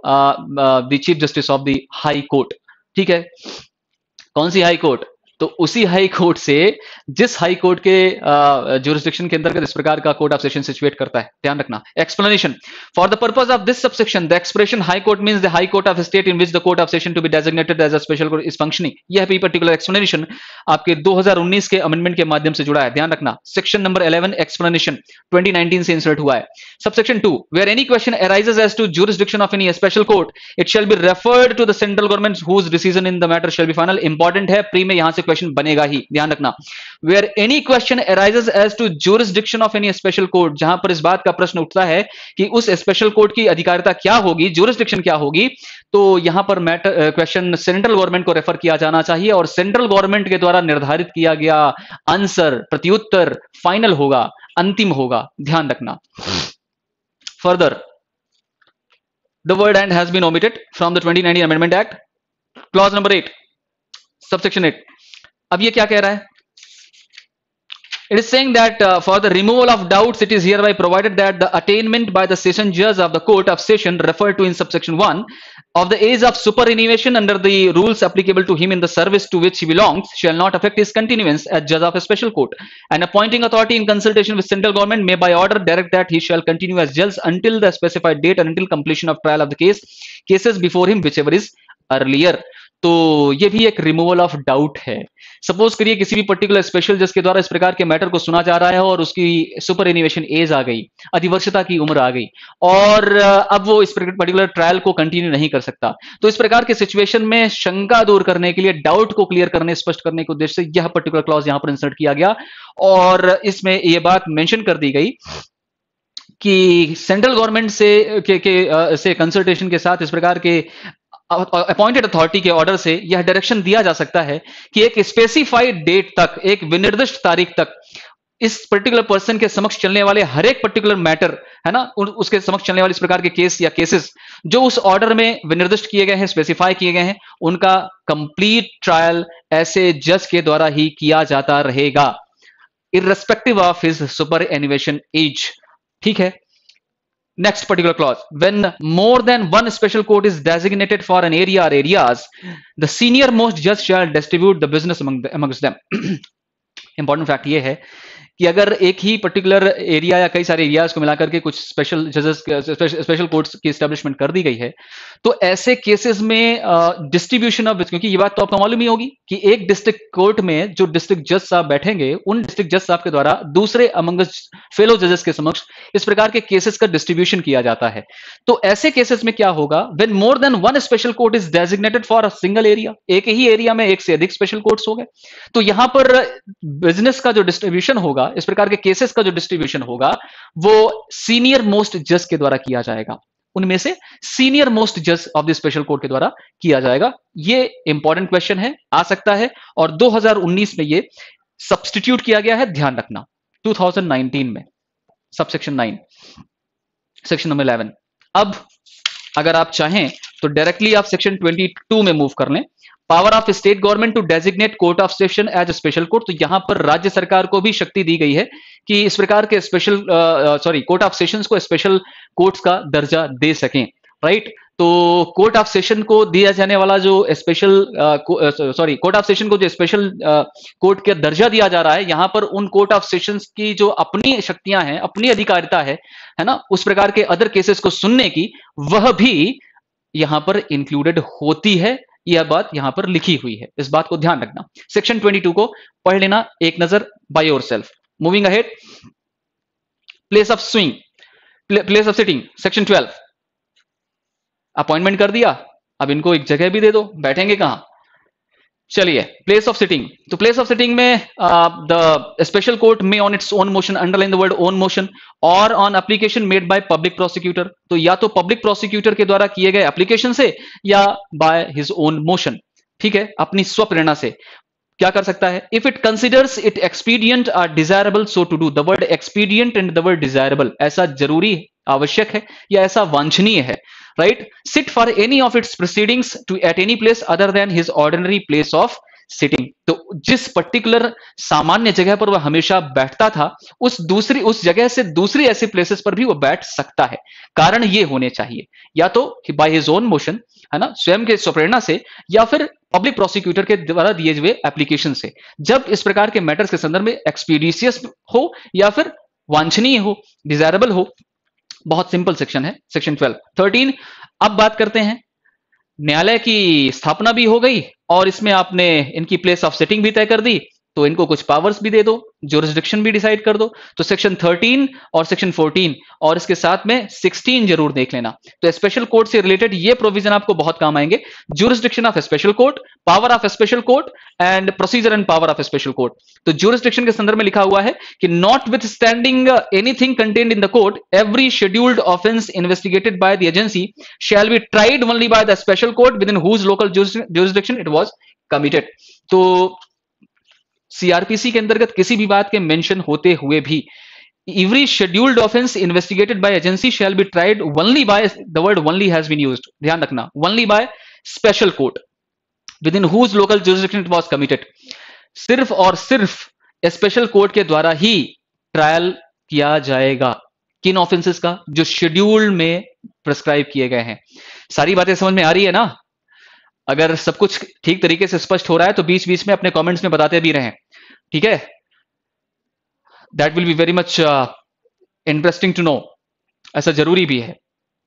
the chief justice of the high court, ठीक है। कौन सी हाई कोर्ट, तो उसी हाई कोर्ट से जिस हाई कोर्ट के ज्यूरिसडिक्शन के अंतर्गत इस प्रकार का कोर्ट ऑफ सेशन सिचुएट करता है, ध्यान रखना। Explanation, for the purpose of this subsection the expression high court means the high court of state in which the court of session to be designated as a special court is functioning. यह भी particular explanation आपके 2019 के amendment के माध्यम से जुड़ा है, ध्यान रखना। सेक्शन नंबर 11 एक्सप्लेनेशन 2019 से इंसर्ट हुआ है। Subsection 2, where any question arises as to jurisdiction of any special court it shall be referred to the central government whose decision in the matter shall be final. Important है, pre में यहां से question बनेगा ही, ध्यान रखना। Where any question arises as to jurisdiction of any special court, जहां पर इस बात का प्रश्न उठता है कि उस स्पेशल कोर्ट की अधिकारिता क्या होगी, ज्यूरिसडिक्शन क्या होगी, तो यहां पर मैटर क्वेश्चन सेंट्रल गवर्नमेंट को रेफर किया जाना चाहिए और सेंट्रल गवर्नमेंट के द्वारा निर्धारित किया गया आंसर, प्रत्युत्तर फाइनल होगा, अंतिम होगा, ध्यान रखना। Further the word and has been omitted from the 2019 amendment act, clause number 8 subsection 8। अब ये क्या कह रहा है, it is saying that for the removal of doubts it is hereby provided that the attainment by the session judge of the court of session referred to in subsection 1 of the age of superannuation under the rules applicable to him in the service to which he belongs shall not affect his continuance as judge of a special court, and appointing authority in consultation with central government may by order direct that he shall continue as judge until the specified date and until completion of trial of the cases before him whichever is earlier। तो ये भी एक removal of doubt है। Suppose करिए किसी भी particular special जज के द्वारा इस प्रकार के मैटर को सुना जा रहा है और उसकी सुपर एनिवेशन एज आ गई, अधिवर्षता की उम्र आ गई और अब वो इस पर्टिकुलर ट्रायल को कंटिन्यू नहीं कर सकता। तो इस प्रकार के सिचुएशन में शंका दूर करने के लिए, डाउट को क्लियर करने, स्पष्ट करने के उद्देश्य से यह पर्टिकुलर क्लॉज यहां पर इंसर्ट किया गया और इसमें यह बात मेंशन कर दी गई कि सेंट्रल गवर्नमेंट से कंसल्टेशन के साथ इस प्रकार के अपॉइंटेड अथॉरिटी के ऑर्डर से यह डायरेक्शन दिया जा सकता है कि एक स्पेसिफाइड डेट तक, एक विनिर्दिष्ट तारीख तक इस पर्टिकुलर पर्सन के समक्ष चलने वाले हर एक पर्टिकुलर मैटर है ना, उसके समक्ष चलने वाले इस प्रकार के केस या केसेस जो उस ऑर्डर में विनिर्दिष्ट किए गए हैं, स्पेसिफाई किए गए हैं, उनका कंप्लीट ट्रायल ऐसे जज के द्वारा ही किया जाता रहेगा irrespective of his superannuation age, ठीक है। Next particular clause, when more than one special court is designated for an area or areas, the senior most judge shall distribute the business amongst them। important fact ये है कि अगर एक ही particular area या कई सारे एरियाज को मिलाकर के कुछ स्पेशल जजेस, स्पेशल कोर्ट्स की एस्टेब्लिशमेंट कर दी गई है, तो ऐसे केसेस में डिस्ट्रीब्यूशन ऑफ, क्योंकि ये बात तो आपको मालूम ही होगी कि एक डिस्ट्रिक्ट कोर्ट में जो डिस्ट्रिक्ट जज साहब बैठेंगे, उन डिस्ट्रिक्ट जज साहब के द्वारा दूसरे अमंग फेलो जजेस के समक्ष इस प्रकार के केसेस का डिस्ट्रीब्यूशन किया जाता है। तो ऐसे केसेस में क्या होगा, when more than one special court is designated for a single area, एक ही एरिया में एक से अधिक स्पेशल कोर्ट्स हो गए, तो यहां पर बिजनेस का जो डिस्ट्रीब्यूशन होगा, इस प्रकार के केसेस का जो डिस्ट्रीब्यूशन होगा, वो सीनियर मोस्ट जज के द्वारा किया जाएगा, उनमें से सीनियर मोस्ट जज ऑफ द स्पेशल कोर्ट के द्वारा किया जाएगा। ये इंपॉर्टेंट क्वेश्चन है, आ सकता है और 2019 में ये सब्स्टिट्यूट किया गया है, ध्यान रखना। 2019 में सबसेक्शन 9 सेक्शन नंबर 11। अब अगर आप चाहें तो डायरेक्टली आप सेक्शन 22 में मूव कर लें, power of state government to designate court of session as special court. तो यहां पर राज्य सरकार को भी शक्ति दी गई है कि इस प्रकार के स्पेशल कोर्ट ऑफ सेशंस को स्पेशल कोर्ट्स का दर्जा दे सकें, राइट। तो कोर्ट ऑफ सेशन को दिया जाने वाला जो स्पेशल कोर्ट ऑफ सेशन को जो स्पेशल कोर्ट का दर्जा दिया जा रहा है, यहां पर उन कोर्ट ऑफ सेशंस की जो अपनी शक्तियां हैं, अपनी अधिकारिता है ना, उस प्रकार के अदर केसेस को सुनने की, वह भी यहां पर इंक्लूडेड होती है। यह बात यहां पर लिखी हुई है, इस बात को ध्यान रखना। सेक्शन 22 को पढ़ लेना एक नजर by yourself. Moving ahead, place of swing, place of sitting, section 12। Appointment कर दिया, अब इनको एक जगह भी दे दो, बैठेंगे कहां? चलिए, प्लेस ऑफ सिटिंग। तो प्लेस ऑफ सिटिंग में द स्पेशल कोर्ट में on its own motion, underline the word own motion, और on application made by public prosecutor. तो या तो पब्लिक प्रोसिक्यूटर के द्वारा किए गए एप्लीकेशन से या बाय हिज ओन मोशन, ठीक है, अपनी स्वप्रेरणा से क्या कर सकता है? If it considers it expedient or desirable so to do. The word expedient and the word desirable, ऐसा जरूरी, आवश्यक है या ऐसा वांछनीय है, right? Sit for any of its proceedings to at any place other than his ordinary place of sitting. तो जिस पर्टिकुलर सामान्य जगह पर वह हमेशा बैठता था, उस जगह से दूसरी ऐसी प्लेसेस पर भी वह बैठ सकता है। कारण ये होने चाहिए या तो बाय हिज ओन मोशन, है ना, स्वयं के स्वप्रेरणा से, या फिर पब्लिक प्रोसिक्यूटर के द्वारा दिए हुए एप्लीकेशन से, जब इस प्रकार के मैटर्स के संदर्भ में एक्सपीडिशियस हो या फिर वांछनीय हो, डिजायरेबल हो। बहुत सिंपल सेक्शन है, सेक्शन 12। 13, अब बात करते हैं, न्यायालय की स्थापना भी हो गई और इसमें आपने इनकी प्लेस ऑफ सिटिंग भी तय कर दी, तो इनको कुछ पावर्स भी दे दो, ज्यूरिसडिक्शन भी डिसाइड कर दो। तो सेक्शन 13 और सेक्शन 14 और इसके साथ में 16 जरूर देख लेना। तो स्पेशल कोर्ट से रिलेटेड ये प्रोविजन आपको बहुत काम आएंगे। Jurisdiction of special court, power of special court and procedure and power of special court. तो ज्यूरिसडिक्शन के संदर्भ में लिखा हुआ है कि notwithstanding anything contained in the court, every scheduled offence investigated by the agency shall be tried only by the special court within whose local jurisdiction it was committed. तो CrPC के अंतर्गत किसी भी बात के mention होते हुए भी every scheduled offence investigated by agency shall be tried only by, the word only has been used, ध्यान रखना, only by special court within whose local jurisdiction it was committed. सिर्फ और सिर्फ स्पेशल कोर्ट के द्वारा ही trial किया जाएगा। किन ऑफेंसेस का? जो शेड्यूल में प्रिस्क्राइब किए गए हैं। सारी बातें समझ में आ रही है ना? अगर सब कुछ ठीक तरीके से स्पष्ट हो रहा है तो बीच बीच में अपने कमेंट्स में बताते भी रहें, ठीक है? That will be very much interesting to know, ऐसा जरूरी भी है।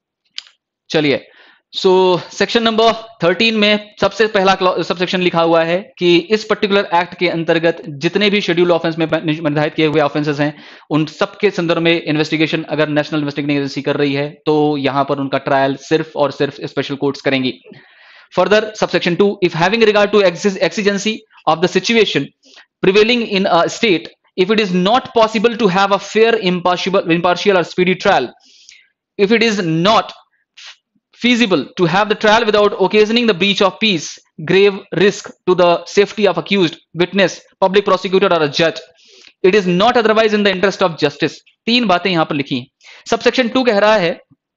चलिए, सो सेक्शन नंबर 13 में सबसे पहला सब सेक्शन लिखा हुआ है कि इस पर्टिकुलर एक्ट के अंतर्गत जितने भी शेड्यूल ऑफेंस में निर्धारित किए हुए ऑफेंसेस हैं, उन सबके संदर्भ में इन्वेस्टिगेशन अगर नेशनल इन्वेस्टिगेटिंग एजेंसी कर रही है तो यहां पर उनका ट्रायल सिर्फ और सिर्फ स्पेशल कोर्ट्स करेंगी। Further, subsection 2, if having regard to exigency of the situation prevailing in a state, if it is not possible to have a fair, impartial or speedy trial, if it is not feasible to have the trial without occasioning the breach of peace, grave risk to the safety of accused, witness, public prosecutor or a judge, it is not otherwise in the interest of justice। तीन बातें यहां पर लिखी हैं। Subsection 2 कह रहा है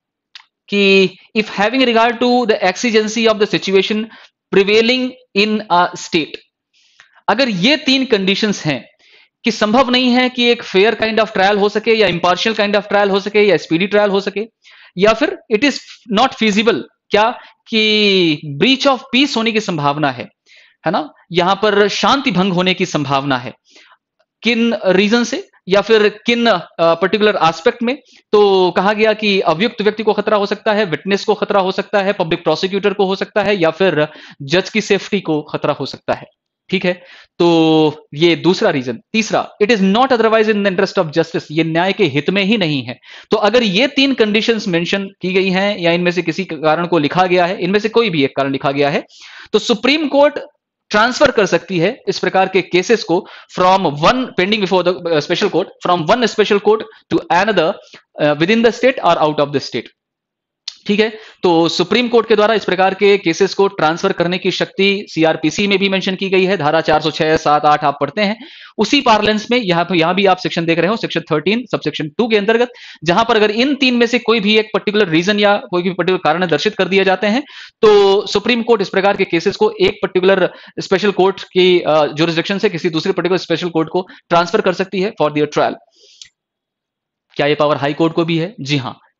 कि if having regard to the exigency of the situation prevailing in a state, अगर ये तीन कंडीशंस हैं कि संभव नहीं है कि एक फेयर काइंड ऑफ ट्रायल हो सके, या इंपार्शियल काइंड ऑफ ट्रायल हो सके, या स्पीडी ट्रायल हो सके, या फिर इट इज नॉट फिजिबल, क्या कि ब्रीच ऑफ पीस होने की संभावना है ना, यहां पर शांति भंग होने की संभावना है। किन रीजन से या फिर किन पर्टिकुलर एस्पेक्ट में? तो कहा गया कि अभियुक्त व्यक्ति को खतरा हो सकता है, विटनेस को खतरा हो सकता है, पब्लिक प्रोसिक्यूटर को हो सकता है, या फिर जज की सेफ्टी को खतरा हो सकता है, ठीक है? तो ये दूसरा रीजन। तीसरा, it is not otherwise in the interest of justice, ये न्याय के हित में ही नहीं है। तो अगर ये तीन कंडीशंस मेंशन की गई हैं या इनमें से किसी कारण को लिखा गया है, इनमें से कोई भी एक कारण लिखा गया है, तो सुप्रीम कोर्ट ट्रांसफर कर सकती है इस प्रकार के केसेस को from one pending before the special court, from one special court to another within the state or out of the state, ठीक है? तो सुप्रीम कोर्ट के द्वारा इस प्रकार के केसेस को ट्रांसफर करने की शक्ति सीआरपीसी में भी मेंशन की गई है, धारा 406, 7, 8 आप पढ़ते हैं। उसी पार्लेंस में यहां भी आप सेक्शन देख रहे हो, सेक्शन 13 सबसेक्शन 2 के अंतर्गत, जहां पर अगर इन तीन में से कोई भी एक पर्टिकुलर रीजन या कोई भी पर्टिकुलर कारण दर्शित कर दिए जाते हैं, तो सुप्रीम कोर्ट इस प्रकार के केसेस को एक पर्टिकुलर स्पेशल कोर्ट की ज्यूरिसडिक्शन से किसी दूसरे पर्टिकुलर स्पेशल कोर्ट को ट्रांसफर कर सकती है फॉर दियर ट्रायल। क्या ये पावर हाई कोर्ट को भी है? जी हां,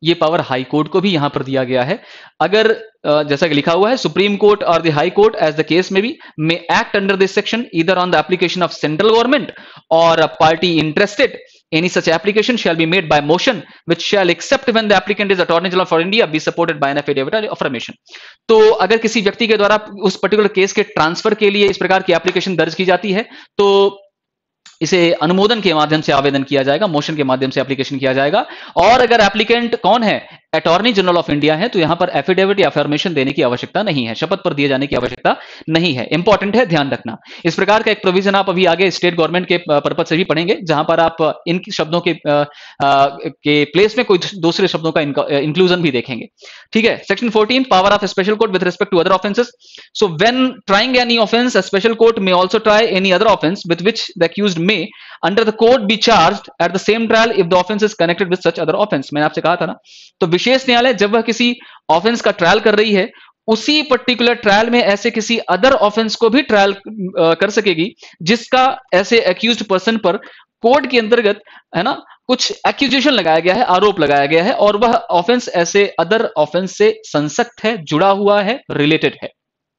ये पावर हाई कोर्ट को भी यहां पर दिया गया है। अगर जैसा कि लिखा हुआ है, supreme court or the high court as the case may be may act under this section either on the application of central government or a party interested. Any such application shall be made by motion, which shall, except when the applicant is Attorney General for India, be supported by an affidavit of affirmation. तो अगर किसी व्यक्ति के द्वारा उस particular case के transfer के लिए इस प्रकार की एप्लीकेशन दर्ज की जाती है, तो इसे अनुमोदन के माध्यम से आवेदन किया जाएगा, मोशन के माध्यम से एप्लीकेशन किया जाएगा. और अगर एप्लीकेंट कौन है, अटॉर्नी जनरल ऑफ इंडिया है, तो यहां पर एफिडेविट या अफर्मेशन देने की आवश्यकता नहीं है, शपथ पर दिए जाने की आवश्यकता नहीं है. इंपॉर्टेंट है, ध्यान रखना. इस प्रकार का एक प्रोविजन आप अभी आगे स्टेट गवर्नमेंट के पर्पज से भी पढ़ेंगे, जहां पर आप इन शब्दों के प्लेस में कोई दूसरे शब्दों का इंक्लूजन भी देखेंगे. ठीक है. Section 14, power of special court with respect to other offences. So when trying any offence, a special court may also try any other offence with which the accused may under the code be charged at the same trial if the offence is connected with such other offence. मैंने आपसे कहा था ना, तो विशेष न्यायालय जब वह किसी ऑफेंस का ट्रायल कर रही है, उसी पर्टिकुलर ट्रायल में ऐसे किसी अदर ऑफेंस को भी ट्रायल कर सकेगी जिसका ऐसे एक्यूज्ड पर्सन पर कोड के अंतर्गत, है ना, कुछ एक्यूजेशन लगाया गया है, आरोप लगाया गया है, और वह ऑफेंस ऐसे अदर ऑफेंस से संसक्त है, जुड़ा हुआ है, रिलेटेड है.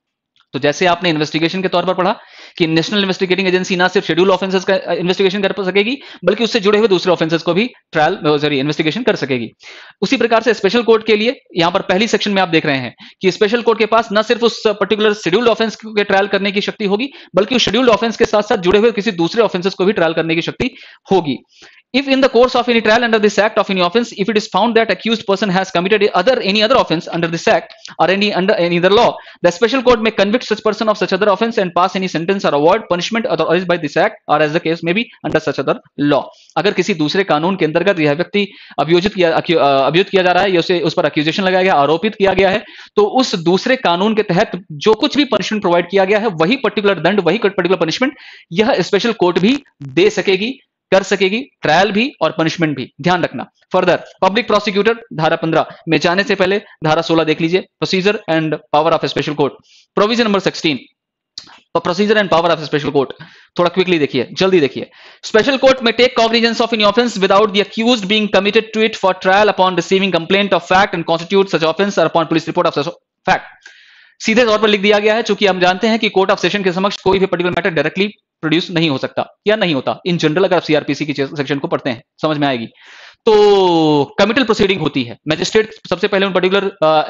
तो जैसे आपने इन्वेस्टिगेशन के तौर पर पढ़ा कि नेशनल इन्वेस्टिगेटिंग एजेंसी ना सिर्फ शेड्यूल ऑफेंसेस का इन्वेस्टिगेशन कर सकेगी, बल्कि उससे जुड़े हुए दूसरे ऑफेंसेस को भी इन्वेस्टिगेशन कर सकेगी. उसी प्रकार से स्पेशल कोर्ट के लिए यहां पर पहली सेक्शन में आप देख रहे हैं कि स्पेशल कोर्ट के पास न सिर्फ उस पर्टिकुलर शेड्यूल्ड ऑफेंस के ट्रायल करने की शक्ति होगी, बल्कि उस शेड्यूल्ड ऑफेंस के साथ साथ जुड़े हुए किसी दूसरे ऑफेंसेस को भी ट्रायल करने की शक्ति होगी. If in the course of any trial under this act of any offense, if it is found that accused person has committed any other offense under this act or under any other law, the special court may convict such person of such other offense and pass any sentence or award punishment authorized by this act or as the case may be under such other law. अगर किसी दूसरे कानून के अंतर्गत यह व्यक्ति अभियुक्त किया जा रहा है या उस पर एक्यूजेशन लगाया गया, आरोपित किया गया है, तो उस दूसरे कानून के तहत जो कुछ भी पनिशमेंट प्रोवाइड किया गया है, वही पर्टिकुलर दंड, वही पर्टिकुलर पनिशमेंट यह स्पेशल कोर्ट भी दे सकेगी, कर सकेगी, ट्रायल भी और पनिशमेंट भी. ध्यान रखना. फर्दर, पब्लिक प्रोसिक्यूटर धारा 15 में जाने से पहले धारा 16 देख लीजिए, procedure and power of special court. Provision number 16, procedure and power of special court. थोड़ा क्विकली देखिए, जल्दी देखिए. स्पेशल कोर्ट में take cognizance of any offence without the accused being committed to it for trial upon receiving complaint of fact and constitute such offence or upon police report of such fact. सीधे तौर पर लिख दिया गया है, चूंकि हम जानते हैं कि कोर्ट ऑफ सेशन के समक्ष कोई भी पर्टिकुलर मैटर डायरेक्टली प्रोड्यूस नहीं हो सकता या नहीं होता. इन जनरल अगर आप सीआरपीसी की सेक्शन को पढ़ते हैं समझ में आएगी. तो कमिटल प्रोसीडिंग होती है. मैजिस्ट्रेट सबसे पहले उन पर्टिकुलर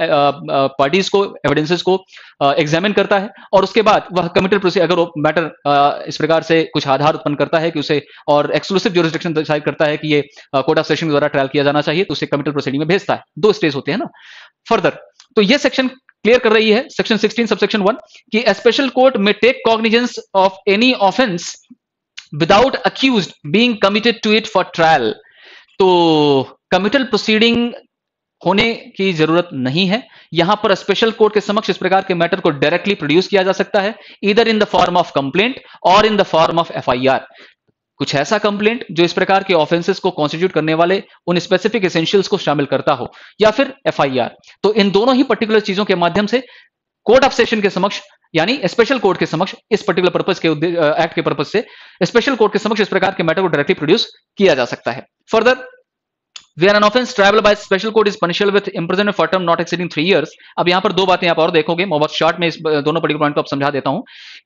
पार्टीज को, एविडेंसेस को एग्जामिन करता है, और उसके बाद वह कमिटल प्रोसीडिंग, अगर वो मैटर इस प्रकार से कुछ आधार उत्पन्न करता है कि उसे, और एक्सक्लूसिव ज्यूरिसडिक्शन डिसाइड करता है कि ये कोर्ट ऑफ सेशन के द्वारा ट्रायल किया जाना चाहिए, तो उसे कमिटल प्रोसीडिंग में भेजता है. 2 स्टेज होते हैं ना. फर्दर, तो ये सेक्शन क्लियर कर रही है, सेक्शन 16 सबसेक्शन 1, कि a special court may take cognizance of any offense without accused being committed to it for trial. तो कमिटल प्रोसीडिंग होने की जरूरत नहीं है. यहां पर स्पेशल कोर्ट के समक्ष इस प्रकार के मैटर को डायरेक्टली प्रोड्यूस किया जा सकता है, either in the form of complaint or in the form of FIR. कुछ ऐसा कंप्लेंट जो इस प्रकार के ऑफेंसेस को कॉन्स्टिट्यूट करने वाले उन स्पेसिफिक एसेंशियल्स को शामिल करता हो, या फिर एफआईआर. तो इन दोनों ही पर्टिकुलर चीजों के माध्यम से कोर्ट ऑफ सेशन के समक्ष, यानी स्पेशल कोर्ट के समक्ष, इस पर्टिकुलर पर्पस के एक्ट के पर्पस से स्पेशल कोर्ट के समक्ष इस प्रकार के मैटर को डायरेक्टली प्रोड्यूस किया जा सकता है. Further, where an offense triable by special court is punishable with imprisonment for term not exceeding 3 years. अब यहां पर 2 बातें आप और देखोगे, मैं बहुत शॉर्ट में इस दोनों पर्टिकुलर पॉइंट को आप समझा देता हूं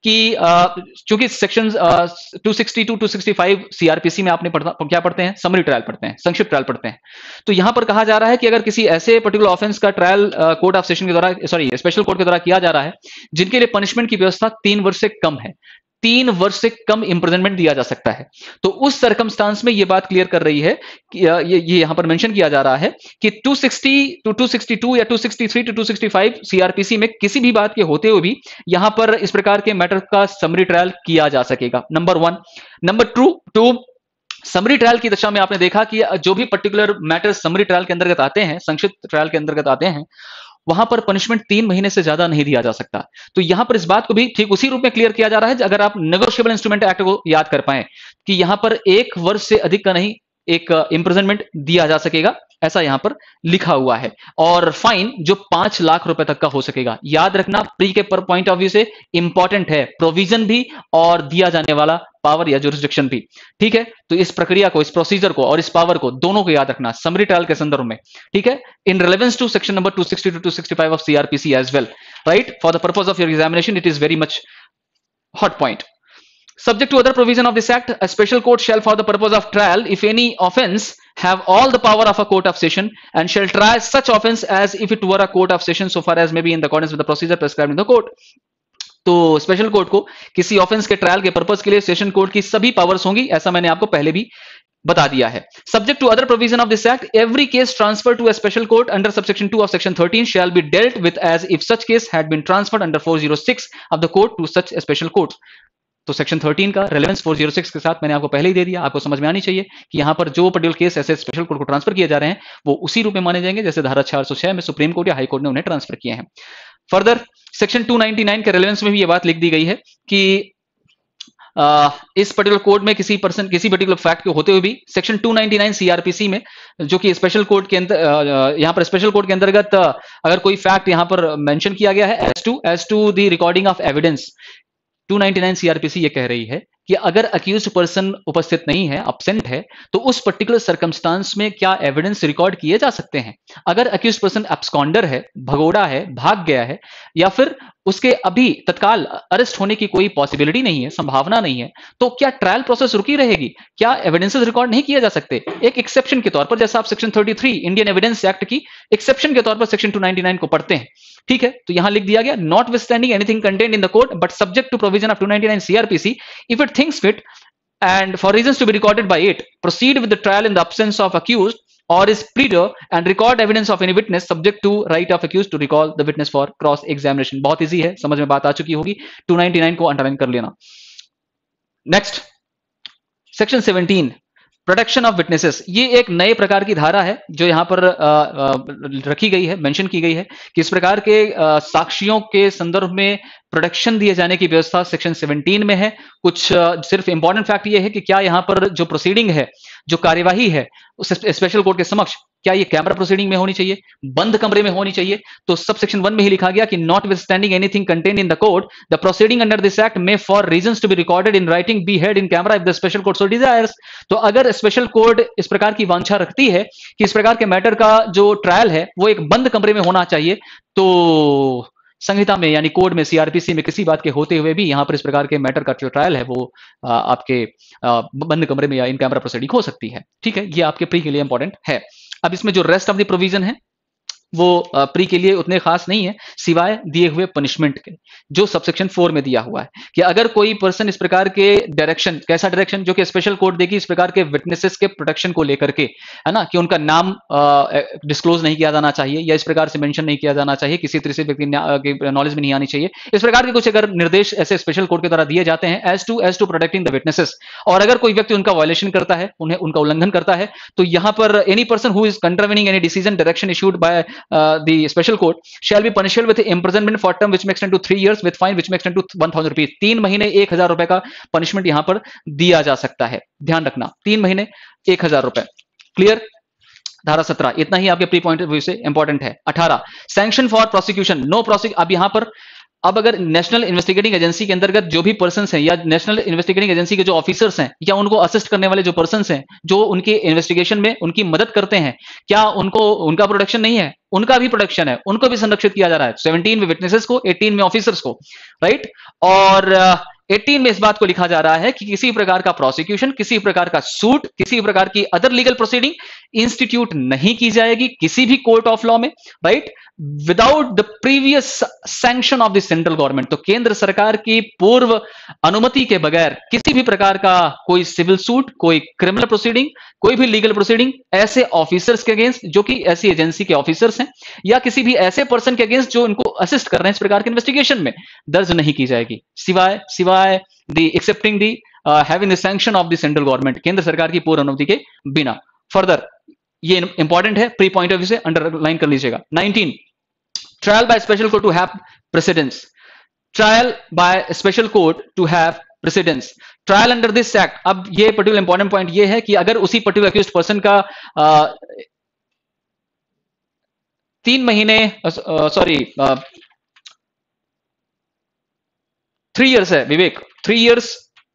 कि चूंकि सेक्शन 262 265 सीआरपीसी में आपने क्या पढ़ते हैं, समरी ट्रायल पढ़ते हैं, संक्षिप्त ट्रायल पढ़ते हैं. तो यहां पर कहा जा रहा है कि अगर किसी ऐसे पर्टिकुलर ऑफेंस का ट्रायल कोर्ट ऑफ सेशन के द्वारा, सॉरी, स्पेशल कोर्ट के द्वारा किया जा रहा है जिनके लिए पनिशमेंट की व्यवस्था 3 वर्ष से कम है, 3 वर्ष से कम इंप्रिजनमेंट दिया जा सकता है, तो उस सर्कमस्टांस में यह बात क्लियर कर रही है कि ये यहां पर मेंशन किया जा रहा है कि 260 टू 262 या 263 टू 265 सीआरपीसी में किसी भी बात के होते हुए भी यहां पर इस प्रकार के मैटर का समरी ट्रायल किया जा सकेगा. नंबर 1. नंबर 2, समरी ट्रायल की दशा में आपने देखा कि जो भी पर्टिकुलर मैटर समरी ट्रायल के अंतर्गत आते हैं, संक्षिप्त ट्रायल के अंतर्गत आते हैं, वहां पर पनिशमेंट 3 महीने से ज्यादा नहीं दिया जा सकता. तो यहां पर इस बात को भी ठीक उसी रूप में क्लियर किया जा रहा है, अगर आप नेगोशिएबल इंस्ट्रूमेंट एक्ट को याद कर पाए कि यहां पर 1 वर्ष से अधिक का नहीं, एक इंप्रिजनमेंट दिया जा सकेगा, ऐसा यहां पर लिखा हुआ है। और फाइन जो 5 लाख रुपए तक का हो सकेगा। याद रखना, प्री के पॉइंट ऑफ व्यू से इंपॉर्टेंट है प्रोविजन भी और दिया जाने वाला पावर या जुरिस्डिक्शन भी। ठीक है, तो इस प्रक्रिया को, इस प्रोसीजर को और इस पावर को दोनों को याद रखना समरी ट्रायल के संदर्भ में। ठीक है, in relevance to section number 260 to 265 of CrPC as well, right, for the purpose of your examination it is very much hot point. Subject to other provision of this act, a special court shall, for the purpose of trial, if any offence, have all the power of a court of session, and shall try such offence as if it were a court of session, so far as may be in accordance with the procedure prescribed in the court. तो special court को किसी offence के trial के purpose के लिए session court की सभी powers होंगी, ऐसा मैंने आपको पहले भी बता दिया है। Subject to other provision of this act, every case transfer to a special court under subsection 2 of section 13 shall be dealt with as if such case had been transferred under 406 of the court to such special court. तो section 13 का relevance 406 के साथ मैंने आपको पहले ही दे दिया, आपको समझ में आनी चाहिए कि यहां पर जो पर्टिकुलर केस ऐसे स्पेशल कोर्ट को ट्रांसफर किए जा रहे हैं वो उसी रूप में माने जाएंगे जैसे धारा 406 में सुप्रीम कोर्ट या हाई कोर्ट ने उन्हें ट्रांसफर किए हैं। फर्दर सेक्शन 299 के रेलेवेंस में भी ये बात लिख दी गई है कि इस पर्टिकुलर कोड में किसी पर्टिकुलर फैक्ट के होते हुए भी सेक्शन 299 सीआरपीसी में, जो कि स्पेशल कोड के अंदर, यहां पर स्पेशल कोड के अंतर्गत अगर कोई फैक्ट यहां पर मेंशन किया गया है as to the recording of evidence, 299 CrPC ये कह रही है कि अगर अक्यूज्ड पर्सन उपस्थित नहीं है, अब्सेंट है, तो उस पर्टिकुलर सर्कमस्टांस में क्या एविडेंस रिकॉर्ड किए जा सकते हैं। अगर अक्यूज्ड पर्सन एब्सकॉन्डर है, भगोड़ा है, भाग गया है, या फिर उसके अभी तत्काल अरेस्ट होने की कोई पॉसिबिलिटी नहीं है, संभावना नहीं है, तो क्या ट्रायल प्रोसेस रुकी रहेगी? क्या एविडेंसेस रिकॉर्ड नहीं किए जा सकते? एक एक्सेप्शन के तौर पर, जैसा आप सेक्शन 33 इंडियन एविडेंस एक्ट की एक्सेप्शन के तौर पर सेक्शन 299 को पढ़ते हैं। ठीक है, तो यहां लिख दिया गया, notwithstanding anything contained in the code but subject to provision of 299 CrPC, if it thinks fit and for reasons to be recorded by it, proceed with the trial in the absence of accused or his pleader and record evidence of any witness subject to right of accused to recall the witness for cross examination। बहुत easy है, समझ में बात आ चुकी होगी, 299 को underline कर लेना। Next section 17 protection of witnesses, ये एक नए प्रकार की धारा है जो यहां पर रखी गई है, मेंशन की गई है कि इस प्रकार के साक्ष्यों के संदर्भ में प्रोटेक्शन दिए जाने की व्यवस्था सेक्शन 17 में है। कुछ सिर्फ इंपॉर्टेंट फैक्ट ये है कि क्या यहां पर जो प्रोसीडिंग है, जो कार्यवाही है उस स्पेशल कोर्ट के समक्ष, क्या ये कैमरा प्रोसीडिंग में होनी चाहिए, बंद कमरे में होनी चाहिए? तो सब सेक्शन 1 में ही लिखा गया कि notwithstanding anything contained in the code, the proceeding under this act may for reasons to be recorded in writing be held in camera if the special court so desires. तो अगर special court इस प्रकार की वांछा रखती है कि इस प्रकार के मैटर का जो ट्रायल है वो एक बंद कमरे में होना चाहिए, तो संहिता में यानी कोड में, सीआरपीसी में किसी बात के होते हुए भी यहां पर इस प्रकार के मैटर का जो ट्रायल है वो आपके बंद कमरे में या इन कैमरा प्रोसीडिंग हो सकती है। ठीक है, ये आपके प्री के लिए इंपॉर्टेंट है। अब इसमें जो रेस्ट ऑफ द प्रोविजन है वो प्री के लिए उतने खास नहीं है, सिवाय दिए हुए पनिशमेंट के, जो सबसेक्शन 4 में दिया हुआ है कि अगर कोई पर्सन इस प्रकार के डायरेक्शन, कैसा डायरेक्शन जो कि स्पेशल कोर्ट देगी इस प्रकार के विटनेसेस के प्रोटेक्शन को लेकर के, है ना, कि उनका नाम डिस्क्लोज नहीं किया जाना चाहिए या इस प्रकार से मेंशन नहीं किया जाना चाहिए, किसी तरह से व्यक्ति नॉलेज में नहीं आनी चाहिए, इस प्रकार के कुछ अगर निर्देश ऐसे स्पेशल कोर्ट के द्वारा दिए जाते हैं as to protecting the witnesses, और अगर कोई व्यक्ति उनका वायलेशन करता है, उन्हें उनका उल्लंघन करता है, तो यहां पर any person who is contravening any decision direction issued by the special court shall be punishable with imprisonment for term which may extend to 3 years with fine which may extend to 1000 rupees। 3 महीने 1000 रुपए का punishment यहां पर दिया जा सकता है, ध्यान रखना, 3 महीने 1000 रुपए। क्लियर? धारा 17 इतना ही आपके प्री पॉइंट ऑफ व्यू से इंपॉर्टेंट है। 18 sanction for prosecution, no prosecution. अब यहां पर अगर नेशनल इन्वेस्टिगेटिंग एजेंसी के अंतर्गत जो भी पर्सन्स हैं या नेशनल इन्वेस्टिगेटिंग एजेंसी के जो ऑफिसर्स हैं या उनको असिस्ट करने वाले जो पर्सन्स हैं जो उनके इन्वेस्टिगेशन में उनकी मदद करते हैं, क्या उनको उनका प्रोटेक्शन नहीं है? उनका भी प्रोटेक्शन है, उनको भी संरक्षित किया जा रहा है। 17 में विटनेसेस को, 18 में ऑफिसर्स को, राइट। और 18 में इस बात को लिखा जा रहा है कि किसी प्रकार का प्रोसिक्यूशन, किसी प्रकार का सूट, किसी प्रकार की अदर लीगल प्रोसीडिंग इंस्टीट्यूट नहीं की जाएगी किसी भी कोर्ट ऑफ लॉ में, right, without the previous sanction of the central government. तो केंद्र सरकार की पूर्व अनुमति के बगैर किसी भी प्रकार का कोई सिविल सूट, कोई क्रिमिनल प्रोसीडिंग, कोई भी लीगल प्रोसीडिंग ऐसे ऑफिसर्स के अगेंस्ट जो कि ऐसी एजेंसी के ऑफिसर्स हैं या किसी भी ऐसे पर्सन के अगेंस्ट जो इनको असिस्ट कर रहे हैं इस प्रकार के इन्वेस्टिगेशन में, दर्ज नहीं की जाएगी, सिवाय the excepting the having the sanction of the central government, केंद्र सरकार की पूर्व अनुमति के बिना। फर्दर ये इंपॉर्टेंट है, प्री पॉइंट ऑफ व्यू से अंडरलाइन कर लीजिएगा। 19 trial by special court to have precedence, trial by special court to have precedence trial under this act. अब ये पर्टिकुलर इंपॉर्टेंट पॉइंट ये है कि अगर उसी पर्टिकुलर अक्यूज्ड पर्सन का 3 महीने सॉरी 3 इयर्स है विवेक, 3 इयर्स,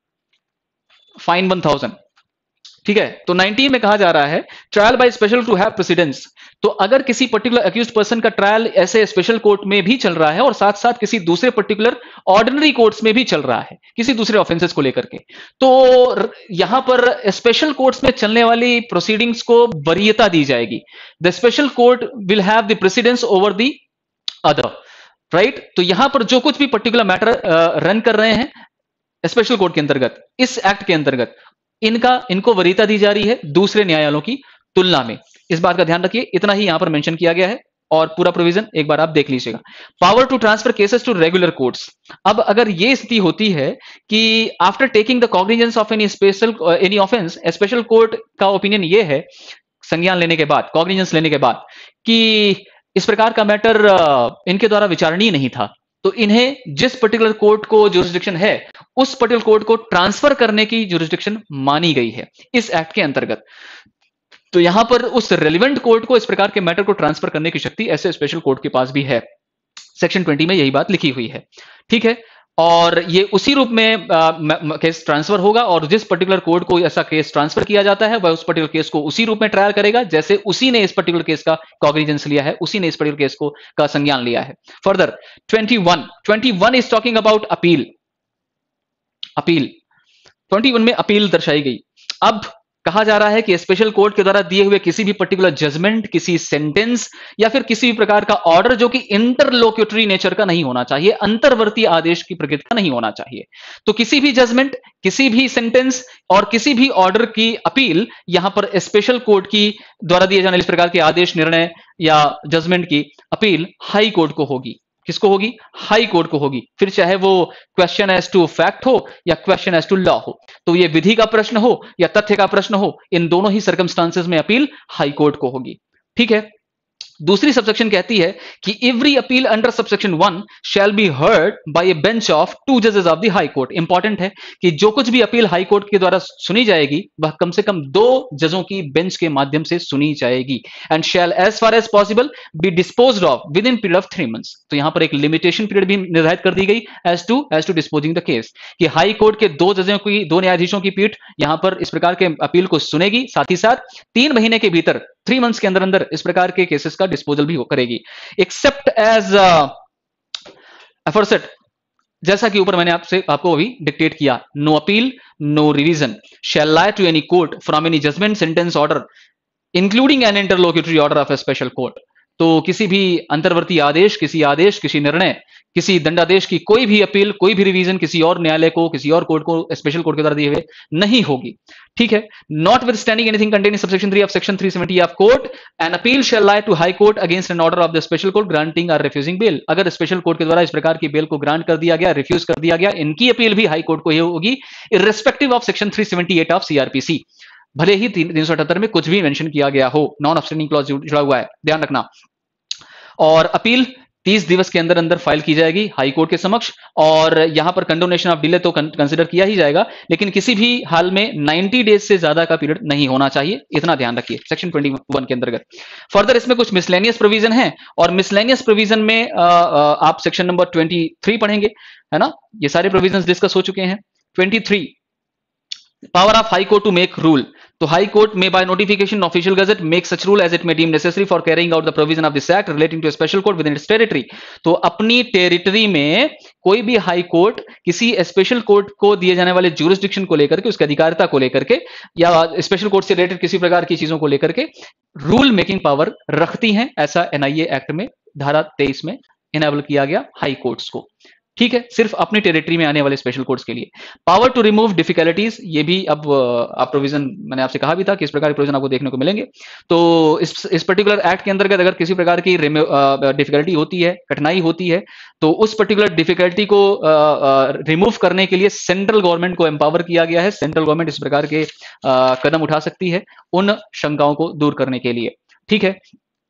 फाइन 1000, ठीक है। तो 19 में कहा जा रहा है trial by special to have precedence. तो अगर किसी पर्टिकुलर अक्यूज्ड पर्सन का ट्रायल ऐसे स्पेशल कोर्ट में भी चल रहा है और साथ साथ किसी दूसरे पर्टिकुलर ऑर्डिनरी कोर्ट्स में भी चल रहा है किसी दूसरे ऑफेंसेस को लेकर के, तो यहां पर स्पेशल कोर्ट्स में चलने वाली प्रोसीडिंग्स को वरीयता दी जाएगी। The special court will have the precedence over the other, right. तो यहां पर जो कुछ भी पर्टिकुलर मैटर रन कर रहे हैं स्पेशल कोर्ट के अंतर्गत, इस एक्ट के अंतर्गत, इनको वरीयता दी जा रही है दूसरे न्यायालयों की तुलना में। इस बात का ध्यान रखिए, इतना ही यहां पर मेंशन किया गया है और पूरा प्रोविजन एक बार आप देख लीजिएगा। Power to transfer cases to regular courts. अब अगर यह स्थिति होती है कि after taking the cognizance of any offence, special court का ओपिनियन यह है, संज्ञान लेने के बाद, कॉग्निजेंस लेने के बाद, कि इस प्रकार का मैटर इनके द्वारा विचारणीय नहीं था, तो इन्हें जिस पर्टिकुलर कोर्ट को जुरिस्डिक्शन है उस पर्टिकुलर कोर्ट को ट्रांसफर करने की जुरिस्डिक्शन मानी गई है इस एक्ट के अंतर्गत। तो यहां पर उस रेलिवेंट कोर्ट को इस प्रकार के मैटर को ट्रांसफर करने की शक्ति ऐसे स्पेशल कोर्ट के पास भी है। सेक्शन 20 में यही बात लिखी हुई है, ठीक है। और ये उसी रूप में केस ट्रांसफर होगा और जिस पर्टिकुलर कोर्ट को ऐसा केस ट्रांसफर किया जाता है वह उस पर्टिकुलर केस को उसी रूप में ट्रायल करेगा जैसे उसी ने इस पर्टिकुलर केस का कॉग्निजेंस लिया है, उसी ने इस पर्टिकुलर केस को का संज्ञान लिया है। Further 21 is talking about appeal. Appeal 21 में अपील दर्शाई गई। अब कहा जा रहा है कि स्पेशल कोर्ट के द्वारा दिए हुए किसी भी पर्टिकुलर जजमेंट, किसी सेंटेंस या फिर किसी भी प्रकार का ऑर्डर जो कि इंटरलोक्यूटरी नेचर का नहीं होना चाहिए, अंतर्वर्ती आदेश की प्रकृति का नहीं होना चाहिए, तो किसी भी जजमेंट, किसी भी सेंटेंस और किसी भी ऑर्डर की अपील यहां पर स्पेशल कोर्ट की द्वारा दिए जाने वाले इस प्रकार के आदेश, निर्णय या जजमेंट की अपील हाई कोर्ट को होगी। किसको होगी? हाई कोर्ट को होगी। फिर चाहे वो क्वेश्चन एज टू फैक्ट हो या क्वेश्चन एज टू लॉ हो, तो ये विधि का प्रश्न हो या तथ्य का प्रश्न हो, इन दोनों ही सर्कमस्टांसेस में अपील हाई कोर्ट को होगी, ठीक है। दूसरी सबसेक्शन कहती है कि every appeal under subsection 1 shall be heard by a bench of 2 जजेस of the high court. Important है कि जो कुछ भी अपील हाई कोर्ट के द्वारा सुनी जाएगी वह कम से कम 2 जजों की बेंच के माध्यम से सुनी जाएगी। And shall as far as possible be disposed of within period of 3 months. तो यहां पर एक लिमिटेशन पीरियड भी निर्धारित कर दी गई as to disposing the case, कि हाई कोर्ट के 2 जजों की, 2 न्यायाधीशों की पीठ यहां पर इस प्रकार के अपील को सुनेगी, साथ ही साथ 3 महीने के भीतर, 3 मंथ्स के अंदर अंदर इस प्रकार के केसेस का डिस्पोजल भी करेगी। एक्सेप्ट एज एफोरसेट, जैसा कि ऊपर मैंने आपको अभी डिक्टेट किया, no appeal, no revision shall lie to any court from any judgment, sentence, order including an interlocutory order of a special court. तो किसी भी अंतर्वर्ती आदेश, किसी निर्णय, किसी दंडादेश की कोई भी अपील, कोई भी रिवीजन किसी और न्यायालय को, किसी और कोर्ट को, स्पेशल कोर्ट के द्वारा दिए हुए नहीं होगी, ठीक है। Notwithstanding anything contained in subsection 3 of section 370 of court, an appeal shall lie to high court against an order of the special court granting और रिफ्यूजिंग बेल। अगर स्पेशल कोर्ट के द्वारा इस प्रकार की बेल को grant कर दिया गया, रिफ्यूज कर दिया गया, इनकी अपील भी हाई कोर्ट को ही होगी, irrespective of section 378 of CrPC. भले ही 378 में कुछ भी मेंशन किया गया हो, नॉन अब्सटेंडिंग क्लॉज जुड़ा हुआ है, ध्यान रखना। और अपील 30 दिवस के अंदर अंदर फाइल की जाएगी हाई कोर्ट के समक्ष, और यहां पर कंडोनेशन ऑफ डिले तो कंसीडर किया ही जाएगा, लेकिन किसी भी हाल में 90 डेज से ज्यादा का पीरियड नहीं होना चाहिए, इतना ध्यान रखिए सेक्शन 21 के अंतर्गत। फर्दर इसमें कुछ मिसलेनियस प्रोविजन है, और मिसलेनियस प्रोविजन में आप सेक्शन नंबर 23 पढ़ेंगे, है ना। ये सारे प्रोविजन डिस्कस हो चुके हैं। 23 power of high court to make rule. तो हाई कोर्ट में by notification official gazette make such rule as it may deem necessary for carrying out the provision of this act relating to special court within its territory. तो अपनी territory में कोई भी high court किसी special court को दिए जाने वाले ज्यूरिसडिक्शन को लेकर के, उसकी अधिकारिता को लेकर के, या स्पेशल कोर्ट से रिलेटेड किसी प्रकार की चीजों को लेकर के रूल मेकिंग पावर रखती हैं, ऐसा एनआईए एक्ट में धारा 23 में इनेबल किया गया हाई कोर्ट्स को, ठीक है, सिर्फ अपनी टेरिटरी में आने वाले स्पेशल कोर्ट्स के लिए। पावर टू रिमूव डिफिकल्टीज, ये भी अब आप प्रोविजन, मैंने आपसे कहा भी था कि इस प्रकार के प्रोविजन आपको देखने को मिलेंगे। तो इस पर्टिकुलर एक्ट के अंतर्गत अगर किसी प्रकार की डिफिकल्टी होती है, कठिनाई होती है, तो उस पर्टिकुलर डिफिकल्टी को रिमूव करने के लिए सेंट्रल गवर्नमेंट को एम्पावर किया गया है। सेंट्रल गवर्नमेंट इस प्रकार के कदम उठा सकती है उन शंकाओं को दूर करने के लिए, ठीक है।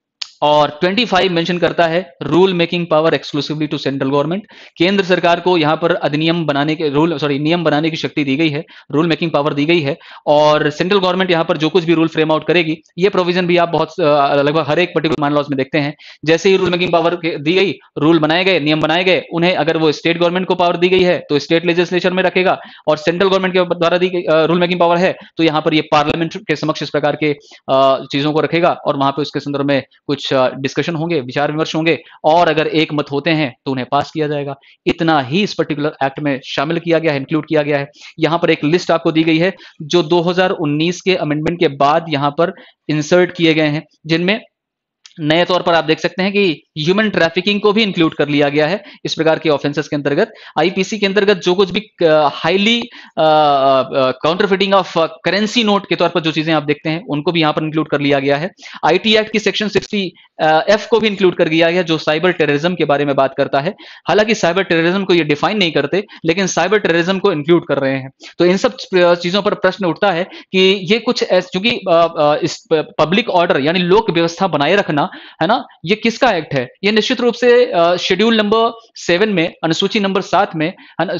और 25 मेंशन करता है rule making power exclusively to central government. केंद्र सरकार को यहां पर अधिनियम बनाने के नियम बनाने की शक्ति दी गई है, रूल मेकिंग पावर दी गई है। और सेंट्रल गवर्नमेंट यहां पर जो कुछ भी रूल फ्रेम आउट करेगी, ये प्रोविजन भी आप बहुत लगभग हर एक पर्टिकुलर मान लॉज में देखते हैं। जैसे ही रूल मेकिंग पावर दी गई, रूल बनाए गए, नियम बनाए गए, उन्हें अगर वो स्टेट गवर्नमेंट को पावर दी गई है तो स्टेट लेजिस्लेचर में रखेगा, और सेंट्रल गवर्नमेंट के द्वारा दी गई रूल मेकिंग पावर है तो यहाँ पर ये पार्लियामेंट के समक्ष इस प्रकार के चीजों को रखेगा, और वहां पे उसके संदर्भ में कुछ डिस्कशन होंगे, विचार विमर्श होंगे, और अगर एक मत होते हैं तो उन्हें पास किया जाएगा। इतना ही इस पर्टिकुलर एक्ट में शामिल किया गया है, इंक्लूड किया गया है। यहाँ पर एक लिस्ट आपको दी गई है जो 2019 के अमेंडमेंट के बाद यहाँ पर इंसर्ट किए गए हैं, जिनमें नए तौर पर आप देख सकते हैं कि ह्यूमन ट्रैफिकिंग को भी इंक्लूड कर लिया गया है इस प्रकार के ऑफेंसेस के अंतर्गत। आईपीसी के अंतर्गत जो कुछ भी highly counterfeiting of currency note के तौर पर जो चीजें आप देखते हैं उनको भी यहां पर इंक्लूड कर लिया गया है। आईटी एक्ट की सेक्शन 60 एफ को भी इंक्लूड कर दिया गया जो साइबर टेररिज्म के बारे में बात करता है। हालांकि साइबर टेररिज्म को ये डिफाइन नहीं करते, लेकिन साइबर टेररिज्म को इंक्लूड कर रहे हैं। तो इन सब चीजों पर प्रश्न उठता है कि ये कुछ चूंकि इस पब्लिक ऑर्डर यानी लोक व्यवस्था बनाए रखना है ना, ये किसका एक्ट है? ये निश्चित रूप से शेड्यूल नंबर 7 में, अनुसूची नंबर 7 में,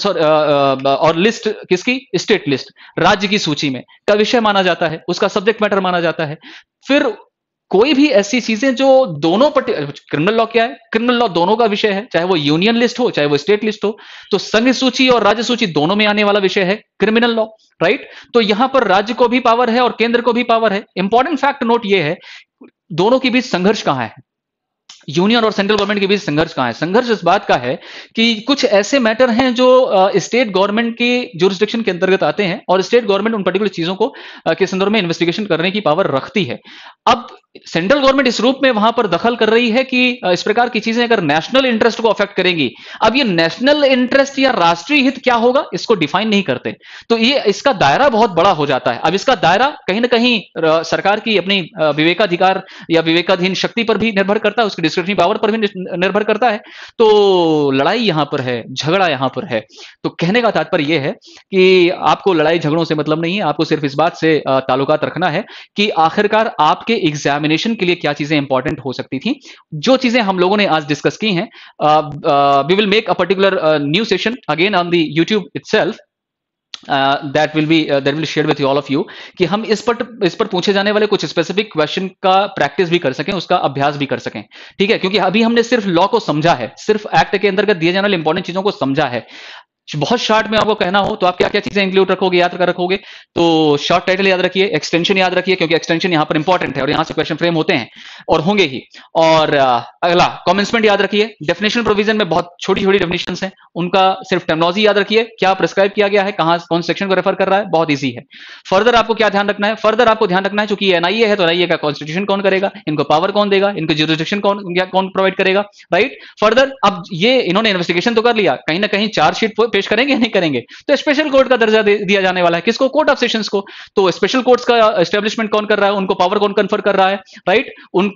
और लिस्ट किसकी? स्टेट लिस्ट, राज्य की सूची में का विषय माना जाता है, उसका सब्जेक्ट मैटर माना जाता है। फिर कोई भी ऐसी चीजें जो दोनों क्रिमिनल लॉ क्या है? क्रिमिनल लॉ दोनों का विषय है, चाहे वो यूनियन लिस्ट हो चाहे वो स्टेट लिस्ट हो। तो संघ सूची और राज्य सूची दोनों में आने वाला विषय है क्रिमिनल लॉ, राइट? तो यहां पर राज्य को भी पावर है और केंद्र को भी पावर है। इंपॉर्टेंट फैक्ट नोट ये है, दोनों के बीच संघर्ष कहां है? यूनियन और सेंट्रल गवर्नमेंट के बीच संघर्ष कहां है? संघर्ष इस बात का है कि कुछ ऐसे मैटर हैं जो स्टेट गवर्नमेंट के जुरिस्डिक्शन के अंतर्गत आते हैं, और स्टेट गवर्नमेंट उन पर्टिकुलर चीजों को के संदर्भ में इन्वेस्टिगेशन करने की पावर रखती है। अब सेंट्रल गवर्नमेंट इस रूप में वहां पर दखल कर रही है कि इस प्रकार की चीजें अगर नेशनल इंटरेस्ट को अफेक्ट करेंगी, अब ये नेशनल इंटरेस्ट या राष्ट्रीय हित क्या होगा इसको डिफाइन नहीं करते, तो ये इसका दायरा बहुत बड़ा हो जाता है। अब इसका दायरा कहीं ना कहीं सरकार की अपनी विवेकाधिकार या विवेकाधीन शक्ति पर भी निर्भर करता है, उसकी डिस्क्रिप्शनरी पावर पर भी निर्भर करता है। तो लड़ाई यहां पर है, झगड़ा यहां पर है। तो कहने का तात्पर्य यह है कि आपको लड़ाई झगड़ों से मतलब नहीं है, आपको सिर्फ इस बात से ताल्लुकात रखना है कि आखिरकार आपके एग्जामिनेशन के लिए क्या चीजें इंपॉर्टेंट हो सकती थी। जो चीजें हम लोगों ने आज डिस्कस की हैं, we will make a particular new session again on the YouTube itself, that will be shared with all of you, कि हम इस पर पूछे जाने वाले कुछ स्पेसिफिक क्वेश्चन का प्रैक्टिस भी कर सकें, उसका अभ्यास भी कर सकें। ठीक है, क्योंकि अभी हमने सिर्फ लॉ को समझा है, सिर्फ एक्ट के अंतर्गत दिए जाने वाले इंपॉर्टेंट चीजों को समझा है। बहुत शॉर्ट में आपको कहना हो तो आप क्या क्या चीजें इंक्लूड रखोगे, याद कर रखोगे? तो शॉर्ट टाइटल याद रखिए, एक्सटेंशन याद रखिए, क्योंकि एक्सटेंशन यहां पर इंपॉर्टेंट है और यहां से क्वेश्चन फ्रेम होते हैं और होंगे ही। और अगला कमेंसमेंट याद रखिए। डेफिनेशन प्रोविजन में बहुत छोटी छोटी डेफिनेशंस हैं, उनका सिर्फ टर्मिनोलॉजी याद रखिए, क्या प्रिस्क्राइब किया गया है, कहां कौन सेक्शन को रेफर कर रहा है, बहुत ईजी है। फर्दर आपको क्या ध्यान रखना है? फर्दर आपको ध्यान रखना है, चूंकि एनआईए है तो एनआईए का कॉन्स्टिट्यूशन कौन करेगा, इनको पावर कौन देगा, इनको ज्यूरिसडिक्शन कौन प्रोवाइड करेगा, राइट? फर्दर अब ये इन्होंने इन्वेस्टिगेशन तो कर लिया, कहीं ना कहीं चार्जशीट पेश करेंगे या नहीं करेंगे? तो स्पेशल कोर्ट का दर्जा दिया जाने वाला है, किसको? कोर्ट ऑफ सेशंस को। तो स्पेशल कोर्ट्स का एस्टेब्लिशमेंट कौन कर रहा है, उनको पावर कौन कन्फर कर रहा है, राइट?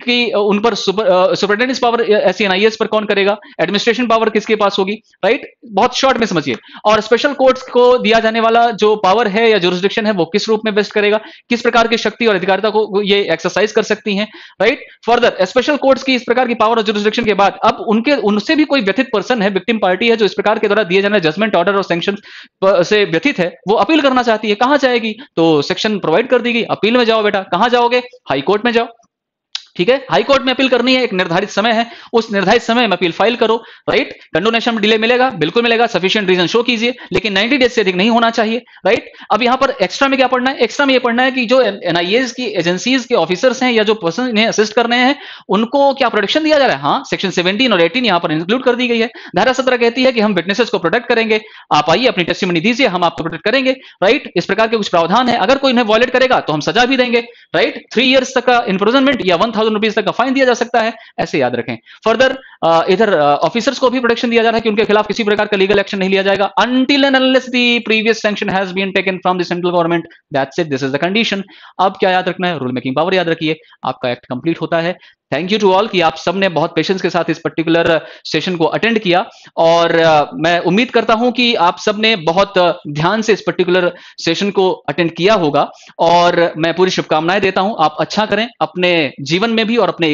उन पर सुपरिटेंडेंस पावर एसएनआईएस पर कौन करेगा, एडमिनिस्ट्रेशन पावर किसके पास होगी, राइट? बहुत शॉर्ट में समझिए। और स्पेशल कोर्ट्स को दिया जाने वाला जो पावर है या जुरिसडिक्शन है वो किस रूप में वेस्ट करेगा, किस प्रकार की शक्ति और अधिकारिता को ये एक्सरसाइज कर सकती हैं, राइट? फर्दर स्पेशल कोर्ट्स की इस प्रकार की पावर और जुरिसडिक्शन के बाद अब उनसे भी कोई व्यथित पर्सन है, विक्टिम पार्टी है, जो इस प्रकार के द्वारा दिए जाने जजमेंट ऑर्डर और सैंक्शन से व्यथित है, वो अपील करना चाहती है, कहां जाएगी? तो सेक्शन प्रोवाइड कर दी गई, अपील में जाओ बेटा। कहां जाओगे? हाई कोर्ट में जाओ। ठीक है, हाई कोर्ट में अपील करनी है, एक निर्धारित समय है, उस निर्धारित समय में अपील फाइल करो, राइट? कंडोनेशन में डिले मिलेगा, बिल्कुल मिलेगा, सफिशिएंट रीजन शो कीजिए, लेकिन 90 डेज से अधिक नहीं होना चाहिए, राइट? अब यहां पर एक्स्ट्रा में क्या पढ़ना है? एक्स्ट्रा में ये पढ़ना है कि जो एनआईएस की एजेंसीज के ऑफिसर्स हैं या जो पर्सन इन्हें असिस्ट कर रहे हैं, उनको क्या प्रोटेक्शन दिया जा रहा है? हाँ, सेक्शन 17 और 18 यहां पर इंक्लूड कर दी गई है। धारा 17 कहती है कि हम विटनेसेस को प्रोटेक्ट करेंगे, आप आइए अपनी टेस्टिमनी दीजिए, हम आपको प्रोटेक्ट करेंगे, राइट? इस प्रकार के कुछ प्रावधान है। अगर कोई इन्हें वॉयलेट करेगा तो हम सजा भी देंगे, राइट? 3 ईयर्स तक का इम्प्रिजनमेंट या 1000 रुपीज तक का फाइन दिया जा सकता है, ऐसे याद रखें। फर्दर इधर ऑफिसर्स को भी प्रोटेक्शन दिया जा रहा है कि उनके खिलाफ किसी प्रकार का लीगल एक्शन नहीं लिया जाएगा until and unless the previous sanction has been taken from the central government, that's it, this is the condition। अब क्या याद रखना है? रूल मेकिंग पावर याद रखिए, आपका एक्ट कंप्लीट होता है। थैंक यू टू ऑल कि आप सबने बहुत पेशेंस के साथ इस पर्टिकुलर सेशन को अटेंड किया, और मैं उम्मीद करता हूं कि आप सबने बहुत ध्यान से इस पर्टिकुलर सेशन को अटेंड किया होगा, और मैं पूरी शुभकामनाएं देता हूं। आप अच्छा करें अपने जीवन में भी और अपने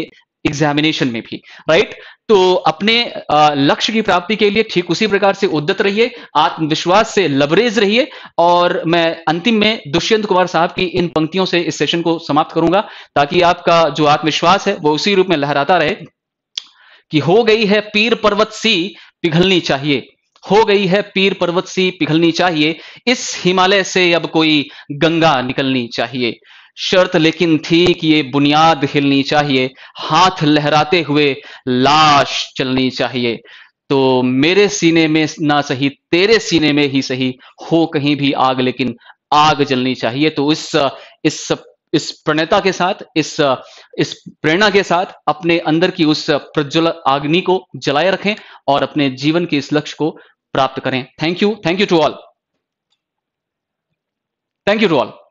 एग्जामिनेशन में भी, राइट। तो अपने लक्ष्य की प्राप्ति के लिए ठीक उसी प्रकार से उद्यत रहिए, आत्मविश्वास से लबरेज रहिए। और मैं अंतिम में दुष्यंत कुमार साहब की इन पंक्तियों से इस सेशन को समाप्त करूंगा, ताकि आपका जो आत्मविश्वास है वो उसी रूप में लहराता रहे कि हो गई है पीर पर्वत सी पिघलनी चाहिए, हो गई है पीर पर्वत सी पिघलनी चाहिए, इस हिमालय से अब कोई गंगा निकलनी चाहिए। शर्त लेकिन थी कि ये बुनियाद हिलनी चाहिए, हाथ लहराते हुए लाश चलनी चाहिए। तो मेरे सीने में ना सही तेरे सीने में ही सही, हो कहीं भी आग लेकिन आग जलनी चाहिए। तो इस इस प्रणयता के साथ, इस प्रेरणा के साथ अपने अंदर की उस प्रज्वल अग्नि को जलाए रखें और अपने जीवन के इस लक्ष्य को प्राप्त करें। Thank you to all, thank you to all.